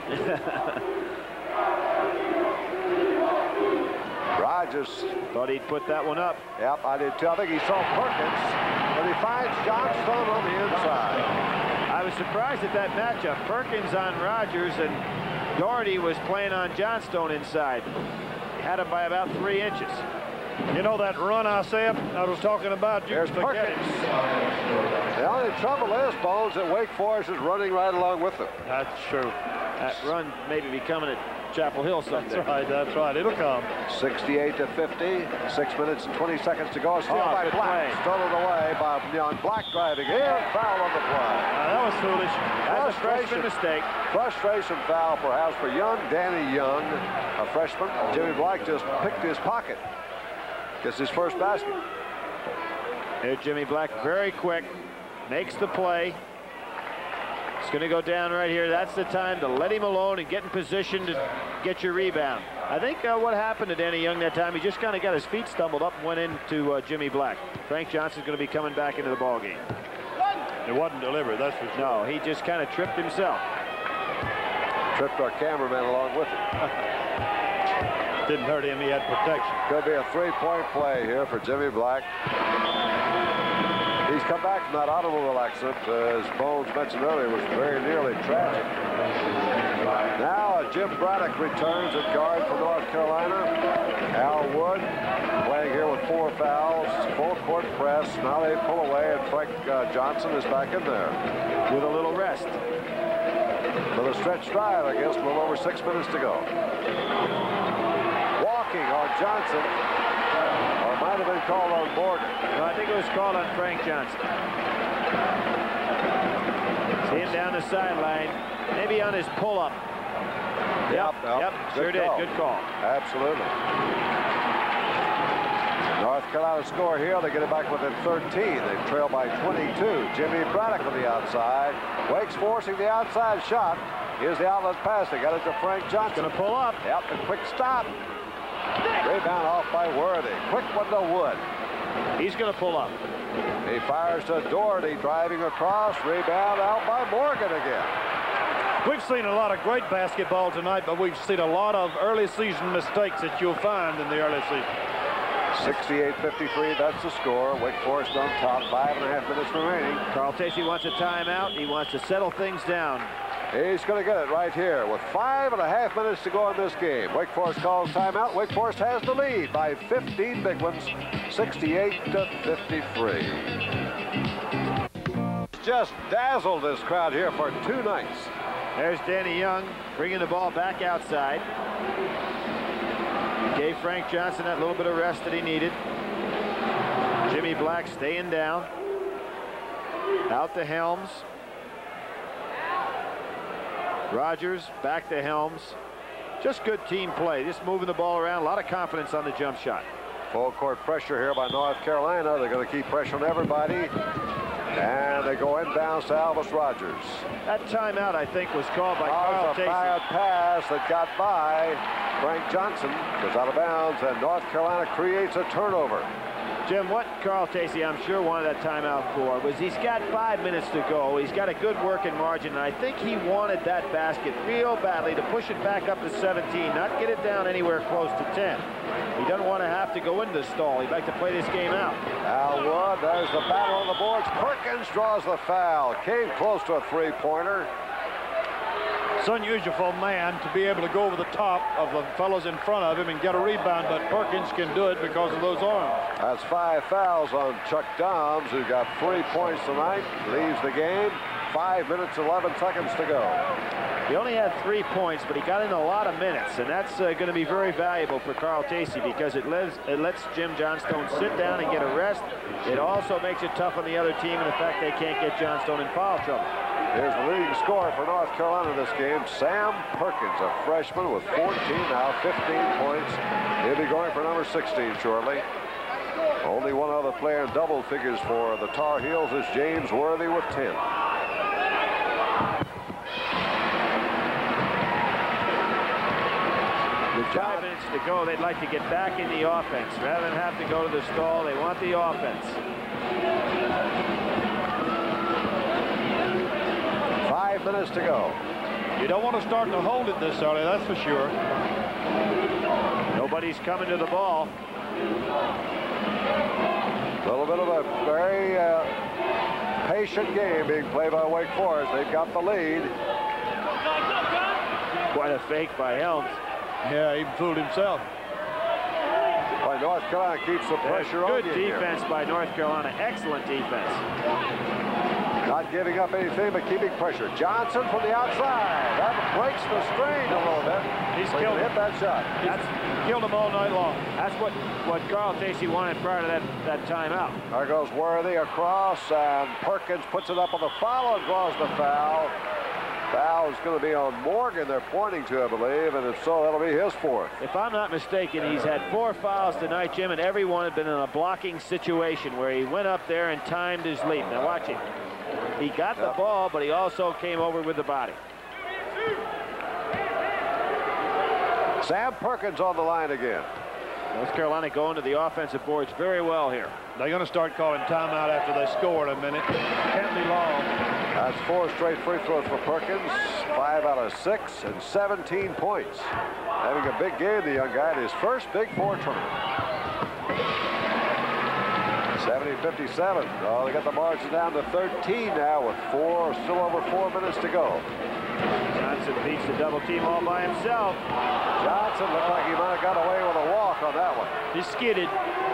Rogers thought he'd put that one up. Yep, I did too. I think he saw Perkins, but he finds Johnstone on the inside. I was surprised at that matchup. Perkins on Rogers, and Doherty was playing on Johnstone inside. He had him by about three inches. You know that run I said I was talking about? You There's forget Perkins. it. The only trouble is, Bones, that Wake Forest is running right along with them. That's true. That run maybe be coming at Chapel Hill someday. That's right, that's right. It'll come. sixty-eight to fifty. Six minutes and twenty seconds to go. Steal Oh, by good Black. play. Stolen away by Young. Black driving in. Foul on the play. Now, that was foolish. That's a freshman mistake. Frustration foul perhaps for Young. Danny Young, a freshman. Jimmy Black just picked his pocket. Gets his first basket. Here, Jimmy Black, very quick, makes the play. It's going to go down right here. That's the time to let him alone and get in position to get your rebound. I think uh, what happened to Danny Young that time, he just kind of got his feet stumbled up and went into uh, Jimmy Black. Frank Johnson's going to be coming back into the ball game. It wasn't deliberate, that's for sure. No, he just kind of tripped himself. Tripped our cameraman along with him. Didn't hurt him, he had protection. Could be a three-point play here for Jimmy Black. He's come back from that automobile accident, uh, as Bones mentioned earlier, was very nearly tragic. Now Jim Braddock returns at guard for North Carolina. Al Wood playing here with four fouls, full court press. Now they pull away, and Frank uh, Johnson is back in there with a little rest. With a stretch drive, I guess, a little over six minutes to go. Walking on Johnson, or might have been called on Morgan. No, I think it was called on Frank Johnson. See him down the sideline, maybe on his pull-up. Yep, yep, yep sure did. Good call. Absolutely. North Carolina score here. They get it back within thirteen. They trail by twenty-two. Jimmy Braddock on the outside. Wake's forcing the outside shot. Here's the outlet pass. They got it to Frank Johnson. Going to pull up. Yep, a quick stop. Rebound off by Worthy. Quick one to Wood. He's going to pull up. He fires to Doherty, driving across. Rebound out by Morgan again. We've seen a lot of great basketball tonight, but we've seen a lot of early season mistakes that you'll find in the early season. sixty-eight fifty-three, that's the score. Wake Forest on top, five and a half minutes remaining. Carl Tacey wants a timeout. He wants to settle things down. He's going to get it right here with five and a half minutes to go in this game. Wake Forest calls timeout. Wake Forest has the lead by fifteen big ones, sixty-eight to fifty-three. Just dazzled this crowd here for two nights. There's Danny Young bringing the ball back outside. Gave Frank Johnson that little bit of rest that he needed. Jimmy Black staying down. Out to Helms. Rogers back to Helms. Just good team play. Just moving the ball around. A lot of confidence on the jump shot. Full court pressure here by North Carolina. They're going to keep pressure on everybody. And they go inbounds to Alvis Rogers. That timeout, I think, was called by Carl a Tacey. bad pass that got by Frank Johnson. Goes out of bounds, and North Carolina creates a turnover. Jim, what Carl Tacey, I'm sure, wanted that timeout for was he's got five minutes to go. He's got a good working margin, and I think he wanted that basket real badly to push it back up to seventeen, not get it down anywhere close to ten. He doesn't want to have to go into the stall. He'd like to play this game out. Al Wood, there's the battle on the boards. Perkins draws the foul. Came close to a three-pointer. It's unusual for a man to be able to go over the top of the fellows in front of him and get a rebound, but Perkins can do it because of those arms. That's five fouls on Chuck Doms, who got three points tonight. Leaves the game. Five minutes, eleven seconds to go. He only had three points, but he got in a lot of minutes, and that's uh, going to be very valuable for Carl Tacey because it lets, it lets Jim Johnstone sit down and get a rest. It also makes it tough on the other team, and the fact they can't get Johnstone in foul trouble. Here's the leading scorer for North Carolina this game, Sam Perkins, a freshman with fourteen now, fifteen points. He'll be going for number sixteen shortly. Only one other player in double figures for the Tar Heels is James Worthy with ten. With five minutes to go, they'd like to get back in the offense. Rather than have to go to the stall, they want the offense. Five minutes to go. You don't want to start to hold it this early, that's for sure. Nobody's coming to the ball. A little bit of a very uh, patient game being played by Wake Forest. They've got the lead. Quite a fake by Helms. Yeah, he fooled himself. Boy, North Carolina keeps the pressure on you. Good defense here by North Carolina. Excellent defense. Not giving up anything, but keeping pressure. Johnson from the outside. That breaks the strain a little bit. He's so killed he hit that shot. That's killed him all night long. That's what, what Carl Tacey wanted prior to that, that timeout. There goes Worthy across, and Perkins puts it up on the foul and draws the foul. Foul is going to be on Morgan, they're pointing to, I believe, and if so, that'll be his fourth. If I'm not mistaken, he's had four fouls tonight, Jim, and every one had been in a blocking situation where he went up there and timed his leap. Now watch him. He got the Yep. ball, but he also came over with the body. Sam Perkins on the line again. North Carolina going to the offensive boards very well here. They're going to start calling timeout after they score in a minute. Can't be long. That's four straight free throws for Perkins. Five out of six and seventeen points. Having a big game, the young guy, in his first Big Four tournament. seventy fifty-seven. Oh, they got the margin down to thirteen now with four, still over four minutes to go. Johnson beats the double team all by himself. Johnson looked like he might have got away with a walk on that one. He skidded.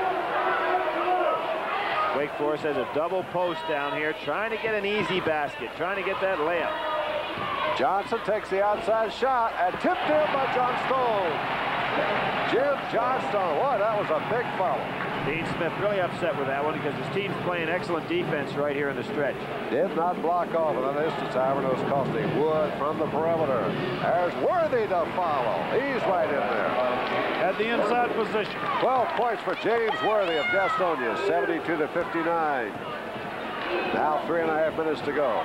Wake Forest has a double post down here, trying to get an easy basket, trying to get that layup. Johnson takes the outside shot and tipped in by John Stone. Jim Johnstone, boy, that was a big foul. Dean Smith really upset with that one because his team's playing excellent defense right here in the stretch. Did not block off in that instance, however, it was costing Wood from the perimeter. There's Worthy to follow. He's right in there. At the inside position. twelve points for James Worthy of Gastonia, seventy-two to fifty-nine. Now three and a half minutes to go.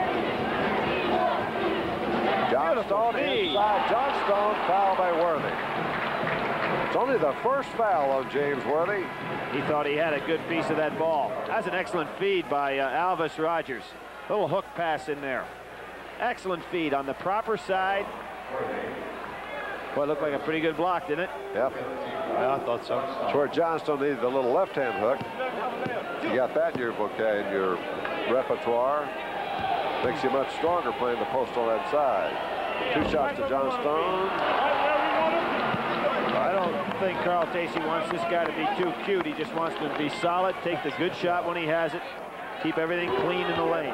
Johnstone inside. Johnstone foul by Worthy. It's only the first foul on James Worthy. He thought he had a good piece of that ball. That's an excellent feed by uh, Alvis Rogers. Little hook pass in there. Excellent feed on the proper side. Boy, it looked like a pretty good block, didn't it? Yep. Yeah, I thought so. It's where Johnstone needed the little left-hand hook. You got that in your bouquet, in your repertoire. Makes you much stronger playing the post on that side. Two shots to Johnstone. I don't think Carl Tacey wants this guy to be too cute. He just wants to be solid, take the good shot when he has it, keep everything clean in the lane,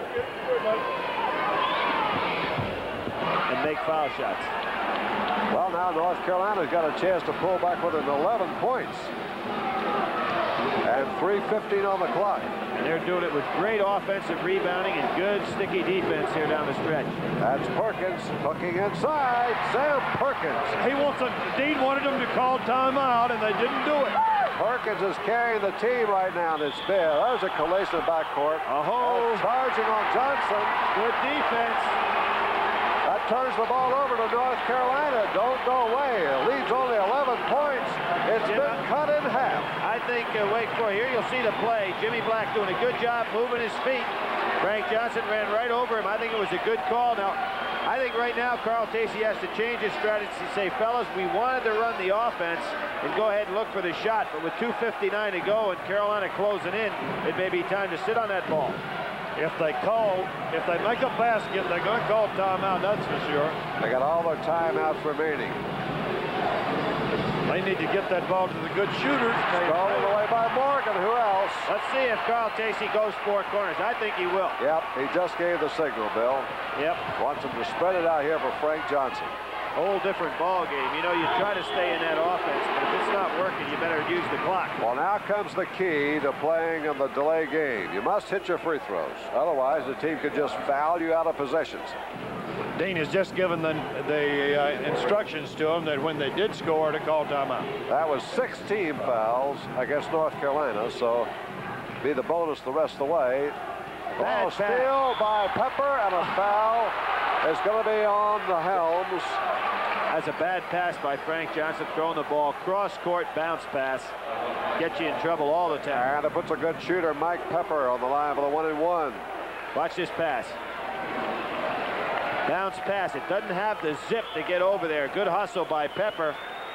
and make foul shots. Well, now North Carolina's got a chance to pull back within eleven points. And three fifteen on the clock. And they're doing it with great offensive rebounding and good sticky defense here down the stretch. That's Perkins hooking inside. Sam Perkins. He wants a, Dean wanted them to call timeout, and they didn't do it. Perkins is carrying the team right now in this bid. There's a Coliseum backcourt. Oh, charging on Johnson. good defense. That turns the ball over to North Carolina. Don't go away. It leads only eleven points. It's been cut in half. I think uh, Wake Forest, here you'll see the play. Jimmy Black doing a good job moving his feet. Frank Johnson ran right over him. I think it was a good call. Now, I think right now Carl Tacey has to change his strategy to say, fellas, we wanted to run the offense and go ahead and look for the shot, but with two fifty-nine to go and Carolina closing in, it may be time to sit on that ball. If they call, if they make a basket, they're going to call timeout, that's for sure. They got all their timeouts remaining. They need to get that ball to the good shooters. Stolen away by Morgan. Who else? Let's see if Carl Tacey goes four corners. I think he will. Yep, he just gave the signal, Bill. Yep. Wants him to spread it out here for Frank Johnson. Whole different ball game. You know, you try to stay in that offense, but if it's not working, you better use the clock. Well, now comes the key to playing in the delay game. You must hit your free throws. Otherwise, the team could just foul you out of possessions. Dean has just given the, the uh, instructions to them that when they did score, to call timeout. That was sixteen fouls against North Carolina, so be the bonus the rest of the way. Ball steal by Pepper, and a foul is going to be on the Helms. That's a bad pass by Frank Johnson, throwing the ball cross-court bounce pass. Get you in trouble all the time. And it puts a good shooter, Mike Pepper, on the line for the one and one. Watch this pass. Bounce pass. It doesn't have the zip to get over there. Good hustle by Pepper.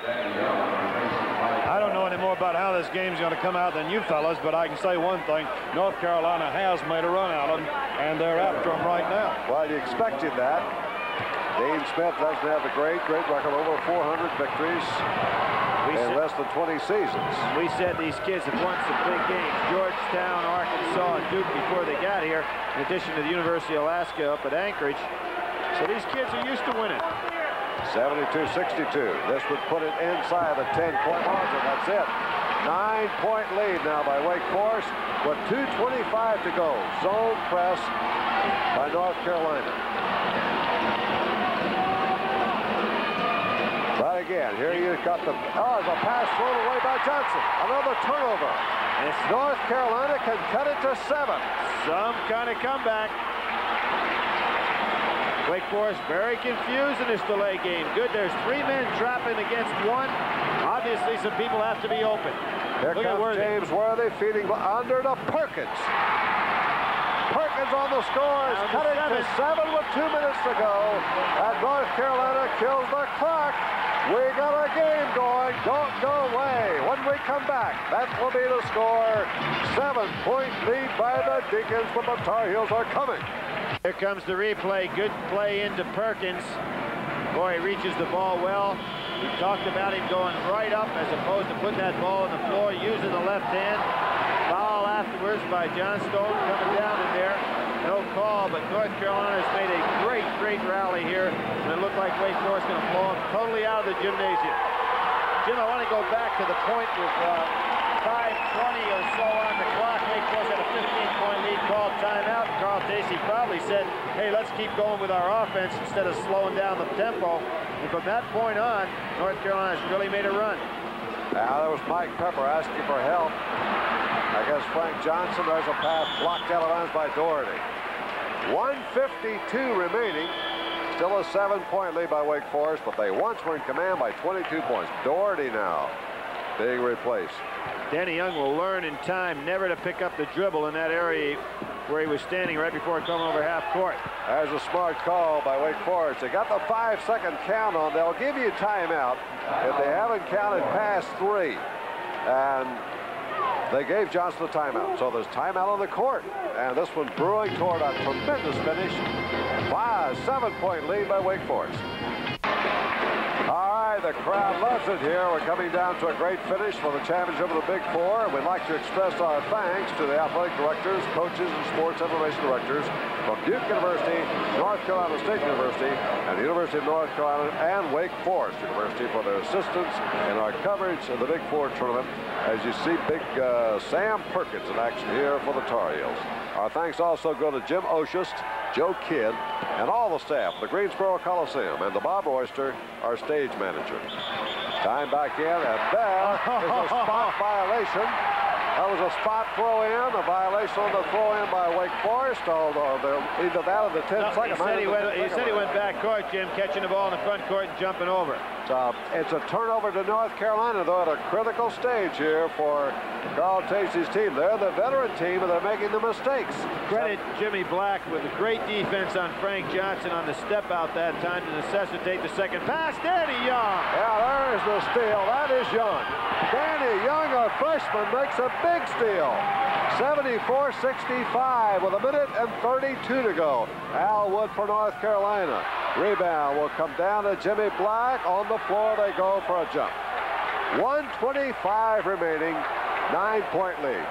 I don't know any more about how this game's going to come out than you fellas, but I can say one thing. North Carolina has made a run out of them, and they're after them right now. Well, you expected that. Dean Smith doesn't have a great, great record, over four hundred victories we in said, less than twenty seasons. We said these kids have won some big games. Georgetown, Arkansas, and Duke before they got here, in addition to the University of Alaska up at Anchorage. So these kids are used to winning. seventy-two sixty-two. This would put it inside the ten-point margin. That's it. Nine-point lead now by Wake Forest with two twenty-five to go. Zone press by North Carolina. But again, here you got the, oh, there's a pass thrown away by Johnson. Another turnover. And North Carolina can cut it to seven. Some kind of comeback. Wake Forest very confused in this delay game. Good, there's three men trapping against one. Obviously, some people have to be open. Here Look comes at Worthy. James Worthy feeding under to Perkins. Perkins on the score is cut it to seven with two minutes to go. And North Carolina kills the clock. We got a game going. Don't go away. When we come back, that will be the score. Seven-point lead by the Deacons, but the Tar Heels are coming. Here comes the replay. Good play into Perkins. Boy, he reaches the ball well. We talked about him going right up as opposed to putting that ball on the floor, using the left hand. Foul afterwards by John Stone coming down in there. No call, but North Carolina has made a great, great rally here. And it looked like Wake Forest going to blow them totally out of the gymnasium. Jim, I want to go back to the point with uh, five twenty or so on the clock. Wake Forest had a fifteen-point lead, called timeout. Carl Tacey probably said, hey, let's keep going with our offense instead of slowing down the tempo. And from that point on, North Carolina has really made a run. Now, there was Mike Pepper asking for help. I guess Frank Johnson, there's a pass blocked out of bounds by Doherty. one fifty-two remaining. Still a seven-point lead by Wake Forest, but they once were in command by twenty-two points. Doherty now being replaced. Danny Young will learn in time never to pick up the dribble in that area where he was standing right before coming over half court. There's a smart call by Wake Forest. They got the five-second count on. They'll give you timeout if they haven't counted past three. And they gave Johnson a timeout. So there's timeout on the court. And this one brewing toward a tremendous finish. Five, seven-point lead by Wake Forest. All right, the crowd loves it here. We're coming down to a great finish for the championship of the Big Four. And we'd like to express our thanks to the athletic directors, coaches, and sports information directors from Duke University, North Carolina State University, and the University of North Carolina, and Wake Forest University for their assistance in our coverage of the Big Four tournament. As you see, big uh, Sam Perkins in action here for the Tar Heels. Our thanks also go to Jim Oshust, Joe Kidd, and all the staff of the Greensboro Coliseum, and to Bob Royster, our stage manager. Time back in, and there is a spot violation. That was a spot throw-in, a violation on the throw-in by Wake Forest, although either that or the ten No, second. he said he went, he said he went back court, Jim, catching the ball in the front court and jumping over. uh, it's a turnover to North Carolina, though, at a critical stage here for Carl Tacey's team. They're the veteran team, and they're making the mistakes. Credit Jimmy Black with a great defense on Frank Johnson on the step out that time to necessitate the second pass. Danny Young. Yeah, there's the steal. That is Young. Danny Young, a freshman, makes a big steal. seventy-four sixty-five with a minute and thirty-two to go. Al Wood for North Carolina. Rebound will come down to Jimmy Black. On the floor they go for a jump. one twenty-five remaining, nine-point lead.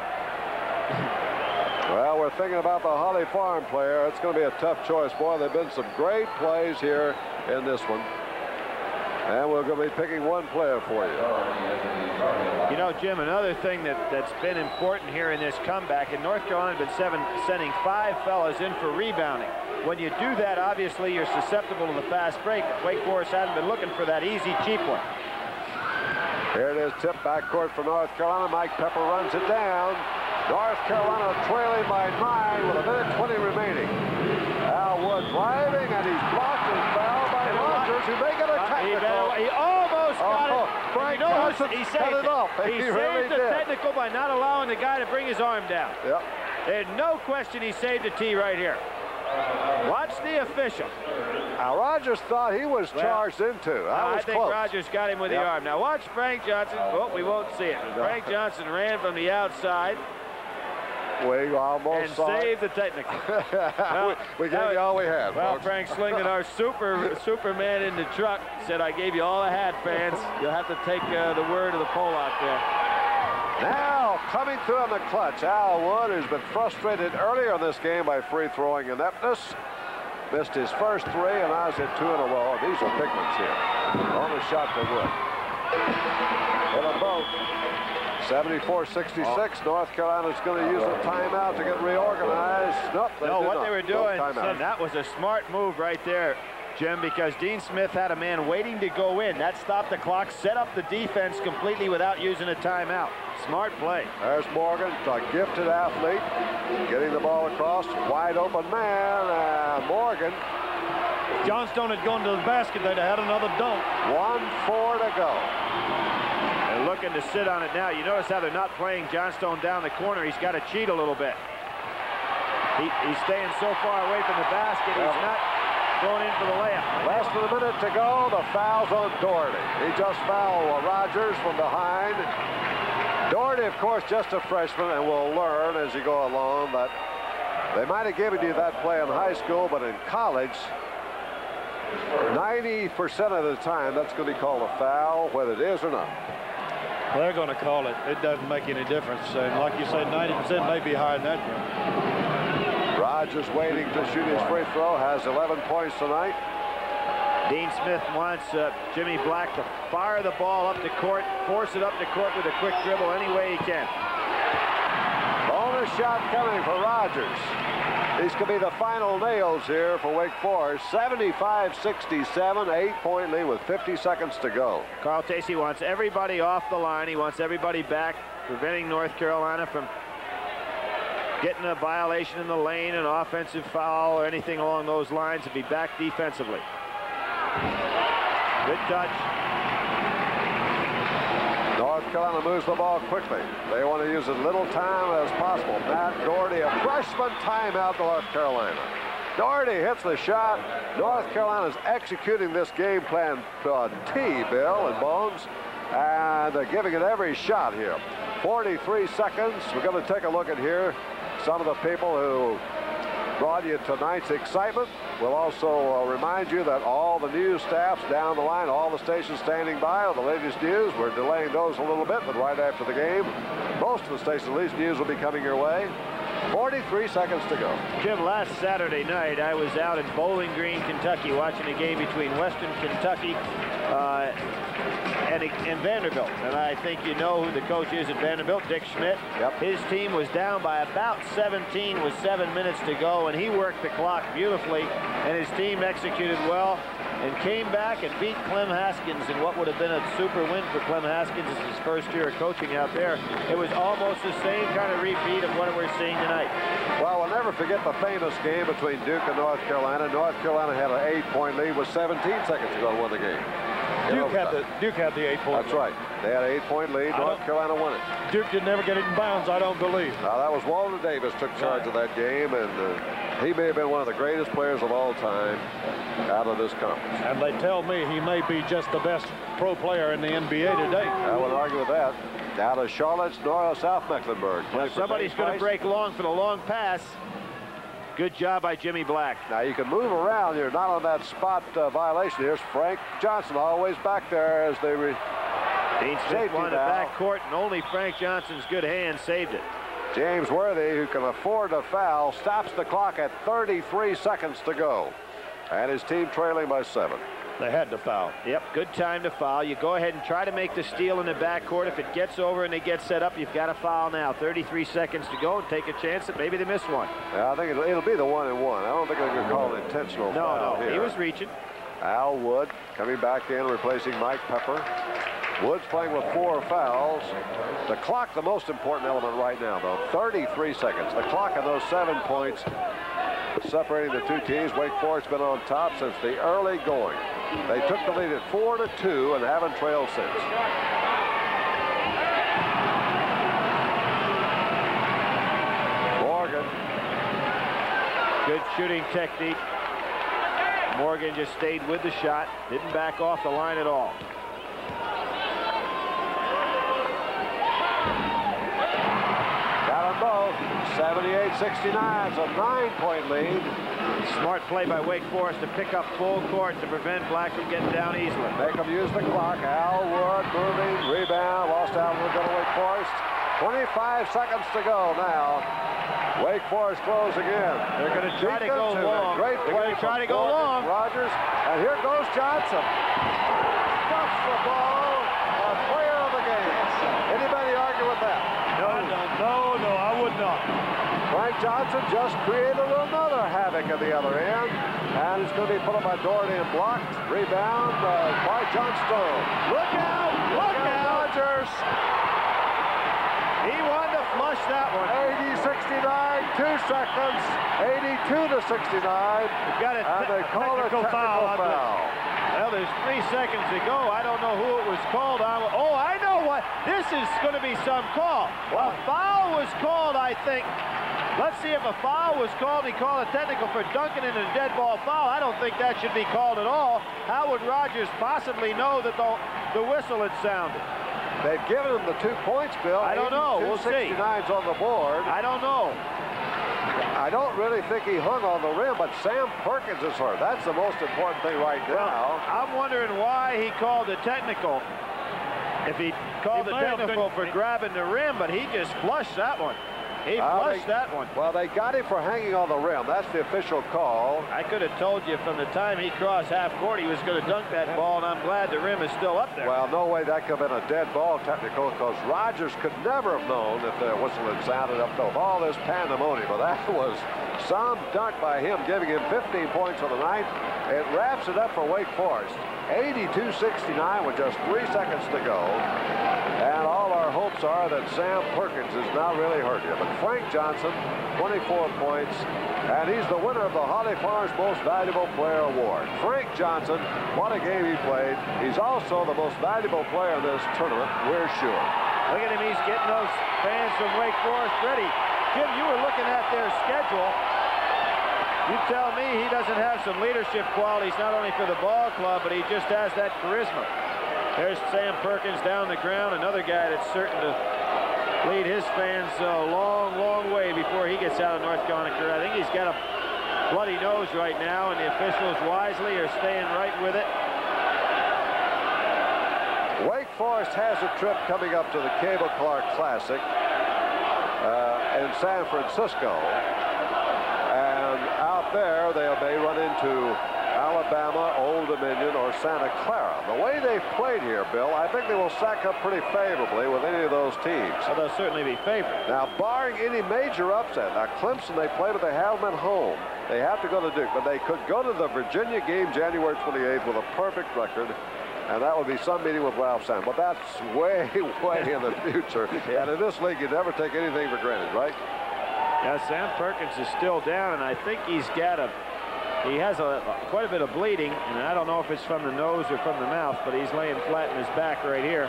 Well, we're thinking about the Holly Farm player. It's going to be a tough choice. Boy, there have been some great plays here in this one. And we're going to be picking one player for you. You know, Jim, another thing that, that's been important here in this comeback, and North Carolina has been seven, sending five fellas in for rebounding. When you do that, obviously, you're susceptible to the fast break. Wake Forest hasn't been looking for that easy, cheap one. Here it is, tip backcourt for North Carolina. Mike Pepper runs it down. North Carolina trailing by nine with a minute twenty remaining. Al Wood driving, and he's blocked and fouled by Rogers, who may get a technical. He, he almost got oh, it. Frank you know, Johnson he cut saved it off. He, He saved really the did. technical by not allowing the guy to bring his arm down. Yep. There's no question he saved the tee right here. Watch the official. Now, Rogers thought he was Well, charged into. That I was think close. Rogers got him with Yep. the arm. Now watch Frank Johnson. Oh, we won't see it. Frank Johnson ran from the outside We almost and saw saved it. the technical. Well, we, we gave was, you all we had, Well, folks. Frank Slington, our super Superman in the truck, said, I gave you all I had, fans. You'll have to take uh, the word of the poll out there. Now, coming through in the clutch, Al Wood, who's been frustrated earlier in this game by free throwing ineptness. Missed his first three, and now he's hit two in a row. These are big ones here. On the shot to Wood. Hit them both. seventy-four sixty-six. Oh. North Carolina's going to use a timeout to get reorganized. Nope, they No, did what not. they were No doing, timeout. and that was a smart move right there, Jim, because Dean Smith had a man waiting to go in. That stopped the clock, set up the defense completely without using a timeout. Smart play. There's Morgan, a gifted athlete, getting the ball across. Wide open man, and Morgan. If Johnstone had gone to the basket, they'd have had another dunk. one four to go. They're looking to sit on it now. You notice how they're not playing Johnstone down the corner. He's got to cheat a little bit. He, he's staying so far away from the basket, he's not going in for the layup. Less than a minute to go. The foul's on Doherty. He just fouled Rogers from behind. Doherty, of course, just a freshman, and will learn as you go along that they might have given you that play in high school, but in college, ninety percent of the time, that's going to be called a foul, whether it is or not. Well, they're going to call it. It doesn't make any difference. And like you say, ninety percent may be higher than that. Rogers waiting to shoot his free throw, has eleven points tonight. Dean Smith wants uh, Jimmy Black to fire the ball up the court, force it up the court with a quick dribble any way he can. Bonus shot coming for Rogers. These could be the final nails here for Wake Forest. seventy-five sixty-seven, eight-point lead with fifty seconds to go. Carl Tacey wants everybody off the line. He wants everybody back, preventing North Carolina from getting a violation in the lane, an offensive foul, or anything along those lines, and be back defensively. Good touch. North Carolina moves the ball quickly. They want to use as little time as possible. Matt Doherty, a freshman timeout, North Carolina. Doherty hits the shot. North Carolina's executing this game plan uh, T, Bill and Bones, and they're giving it every shot here. forty-three seconds. We're going to take a look at here some of the people who brought you tonight's excitement. We'll also uh, remind you that all the news staffs down the line, all the stations standing by are the latest news. We're delaying those a little bit, but right after the game, most of the stations, at least news, will be coming your way. forty-three seconds to go. Jim, last Saturday night, I was out in Bowling Green, Kentucky, watching a game between Western Kentucky uh, and, and Vanderbilt. And I think you know who the coach is at Vanderbilt, Dick Schmidt. Yep. His team was down by about seventeen with seven minutes to go, and he worked the clock beautifully, and his team executed well and came back and beat Clem Haskins in what would have been a super win for Clem Haskins. It's his first year of coaching out there. It was almost the same kind of repeat of what we're seeing tonight. Well, we'll never forget the famous game between Duke and North Carolina. North Carolina had an eight-point lead with seventeen seconds to go to win the game. Duke had the Duke had the eight-point. That's right. They had an eight-point lead. North Carolina won it. Duke did never get it in bounds, I don't believe. Now, that was Walter Davis took charge of that game, and uh, he may have been one of the greatest players of all time out of this conference. And they tell me he may be just the best pro player in the N B A today. I would argue with that. Out of Charlotte's Nora, South Mecklenburg. Now, somebody's going to break long for the long pass. Good job by Jimmy Black. Now you can move around. You're not on that spot uh, violation. Here's Frank Johnson always back there as they re Dean Smith won the back court, and only Frank Johnson's good hand saved it. James Worthy, who can afford a foul, stops the clock at thirty-three seconds to go. And his team trailing by seven. They had to foul. Yep, good time to foul. You go ahead and try to make the steal in the backcourt. If it gets over and they get set up, you've got to foul now. thirty-three seconds to go, and take a chance that maybe they miss one. Yeah, I think it'll, it'll be the one and one. I don't think they're going to call an intentional no, foul no, here. he was reaching. Al Wood coming back in, replacing Mike Pepper. Woods playing with four fouls. The clock, the most important element right now, though. thirty-three seconds. The clock on those seven points separating the two teams. Wake Forest been on top since the early going. They took the lead at four to two and haven't trailed since. Morgan. Good shooting technique. Morgan just stayed with the shot, didn't back off the line at all. Got them both. seventy-eight sixty-nine. It's a nine-point lead. Smart play by Wake Forest to pick up full court to prevent Black from getting down easily. Make them use the clock. Al Wood moving, rebound, lost out a little bit of Wake Forest. twenty-five seconds to go now. Wake Forest close again. They're going to try to go long. Great They're going to try to go long. Rogers, and here goes Johnson. Stuffs the ball. A player of the game. Anybody argue with that? No, no, no, no, I would not. Frank Johnson just created another havoc at the other end, and it's going to be put up by Doherty and blocked. Rebound uh, by Johnstone. Look out! Look, look out! Rogers. He wanted to flush that one. eighty sixty-nine, two seconds. eighty-two to sixty-nine. We've got a and they call a technical foul. foul. Well, there's three seconds to go. I don't know who it was called on. Oh, I know what. This is going to be some call. Well, a foul was called, I think. Let's see if a foul was called. He called a technical for dunking in a dead ball foul. I don't think that should be called at all. How would Rogers possibly know that the, the whistle had sounded? They've given him the two points, Bill. I don't know. We'll see. sixty-nine's on the board. I don't know. I don't really think he hung on the rim, but Sam Perkins is hurt. That's the most important thing right now. Well, I'm wondering why he called a technical. If he called he a technical for grabbing the rim, but he just flushed that one. He uh, flushed they, that one. Well, they got him for hanging on the rim. That's the official call. I could have told you from the time he crossed half court he was going to dunk that ball, and I'm glad the rim is still up there. Well, no way that could have been a dead ball technical, because Rogers could never have known that the whistle had sounded up to all this pandemonium. But that was some dunk by him, giving him fifteen points for the night. It wraps it up for Wake Forest. eighty-two sixty-nine with just three seconds to go. And all our hopes are that Sam Perkins is not really hurt here. But Frank Johnson, twenty-four points, and he's the winner of the Holly Farms Most Valuable Player Award. Frank Johnson, what a game he played. He's also the most valuable player in this tournament, we're sure. Look at him, he's getting those fans from Wake Forest ready. Jim, you were looking at their schedule. You tell me he doesn't have some leadership qualities, not only for the ball club, but he just has that charisma. There's Sam Perkins down the ground, another guy that's certain to lead his fans a long, long way before he gets out of North Carolina career. I think he's got a bloody nose right now, and the officials wisely are staying right with it. Wake Forest has a trip coming up to the Cable Clark Classic uh, in San Francisco. And out there, they may run into Alabama, Old Dominion, or Santa Clara. The way they've played here, Bill, I think they will stack up pretty favorably with any of those teams. Well, they'll certainly be favored. Now, barring any major upset, now Clemson, they play, but they have them at home. They have to go to Duke, but they could go to the Virginia game January twenty-eighth with a perfect record. And that would be some meeting with Ralph Sam. But that's way, way in the future. Yeah. And in this league, you never take anything for granted, right? Yeah, Sam Perkins is still down, and I think he's got a He has a, quite a bit of bleeding, and I don't know if it's from the nose or from the mouth, but he's laying flat in his back right here.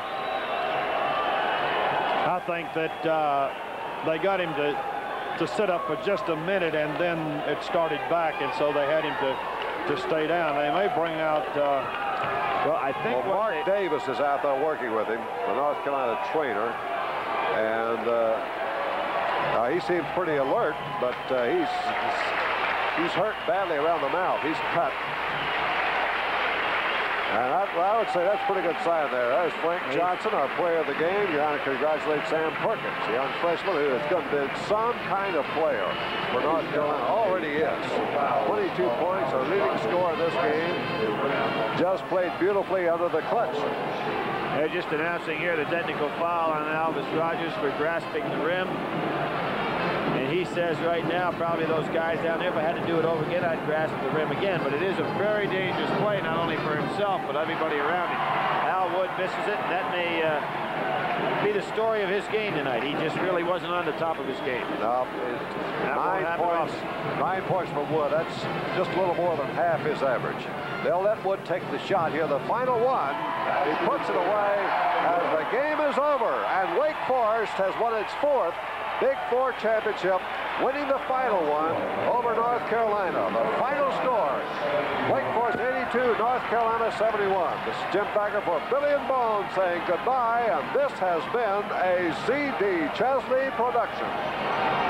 I think that uh, they got him to to sit up for just a minute, and then it started back, and so they had him to to stay down. They may bring out. Uh, well, I think well, Mark they, Davis is out there working with him, the North Carolina trainer, and uh, uh, he seems pretty alert, but uh, he's he's hurt badly around the mouth. He's cut. And I, I would say that's a pretty good sign there. There's Frank Johnson, our player of the game. You want to congratulate Sam Perkins, the young freshman who is going to be some kind of player for North Carolina. Already is. twenty-two points, our leading scorer in this game. Just played beautifully under the clutch. They're just announcing here the technical foul on Alvis Rogers for grasping the rim. And he says right now, probably those guys down there, if I had to do it over again, I'd grasp the rim again. But it is a very dangerous play, not only for himself, but everybody around him. Al Wood misses it, and that may uh, be the story of his game tonight. He just really wasn't on the top of his game. No, nine points, nine points for Wood. That's just a little more than half his average. They'll let Wood take the shot here. The final one, he puts it away as the game is over. And Wake Forest has won its fourth Big Four championship, winning the final one over North Carolina. The final score, Wake Forest eighty-two, North Carolina seventy-one. This is Jim Packer for Billy and Bone saying goodbye, and this has been a Z D Chesley production.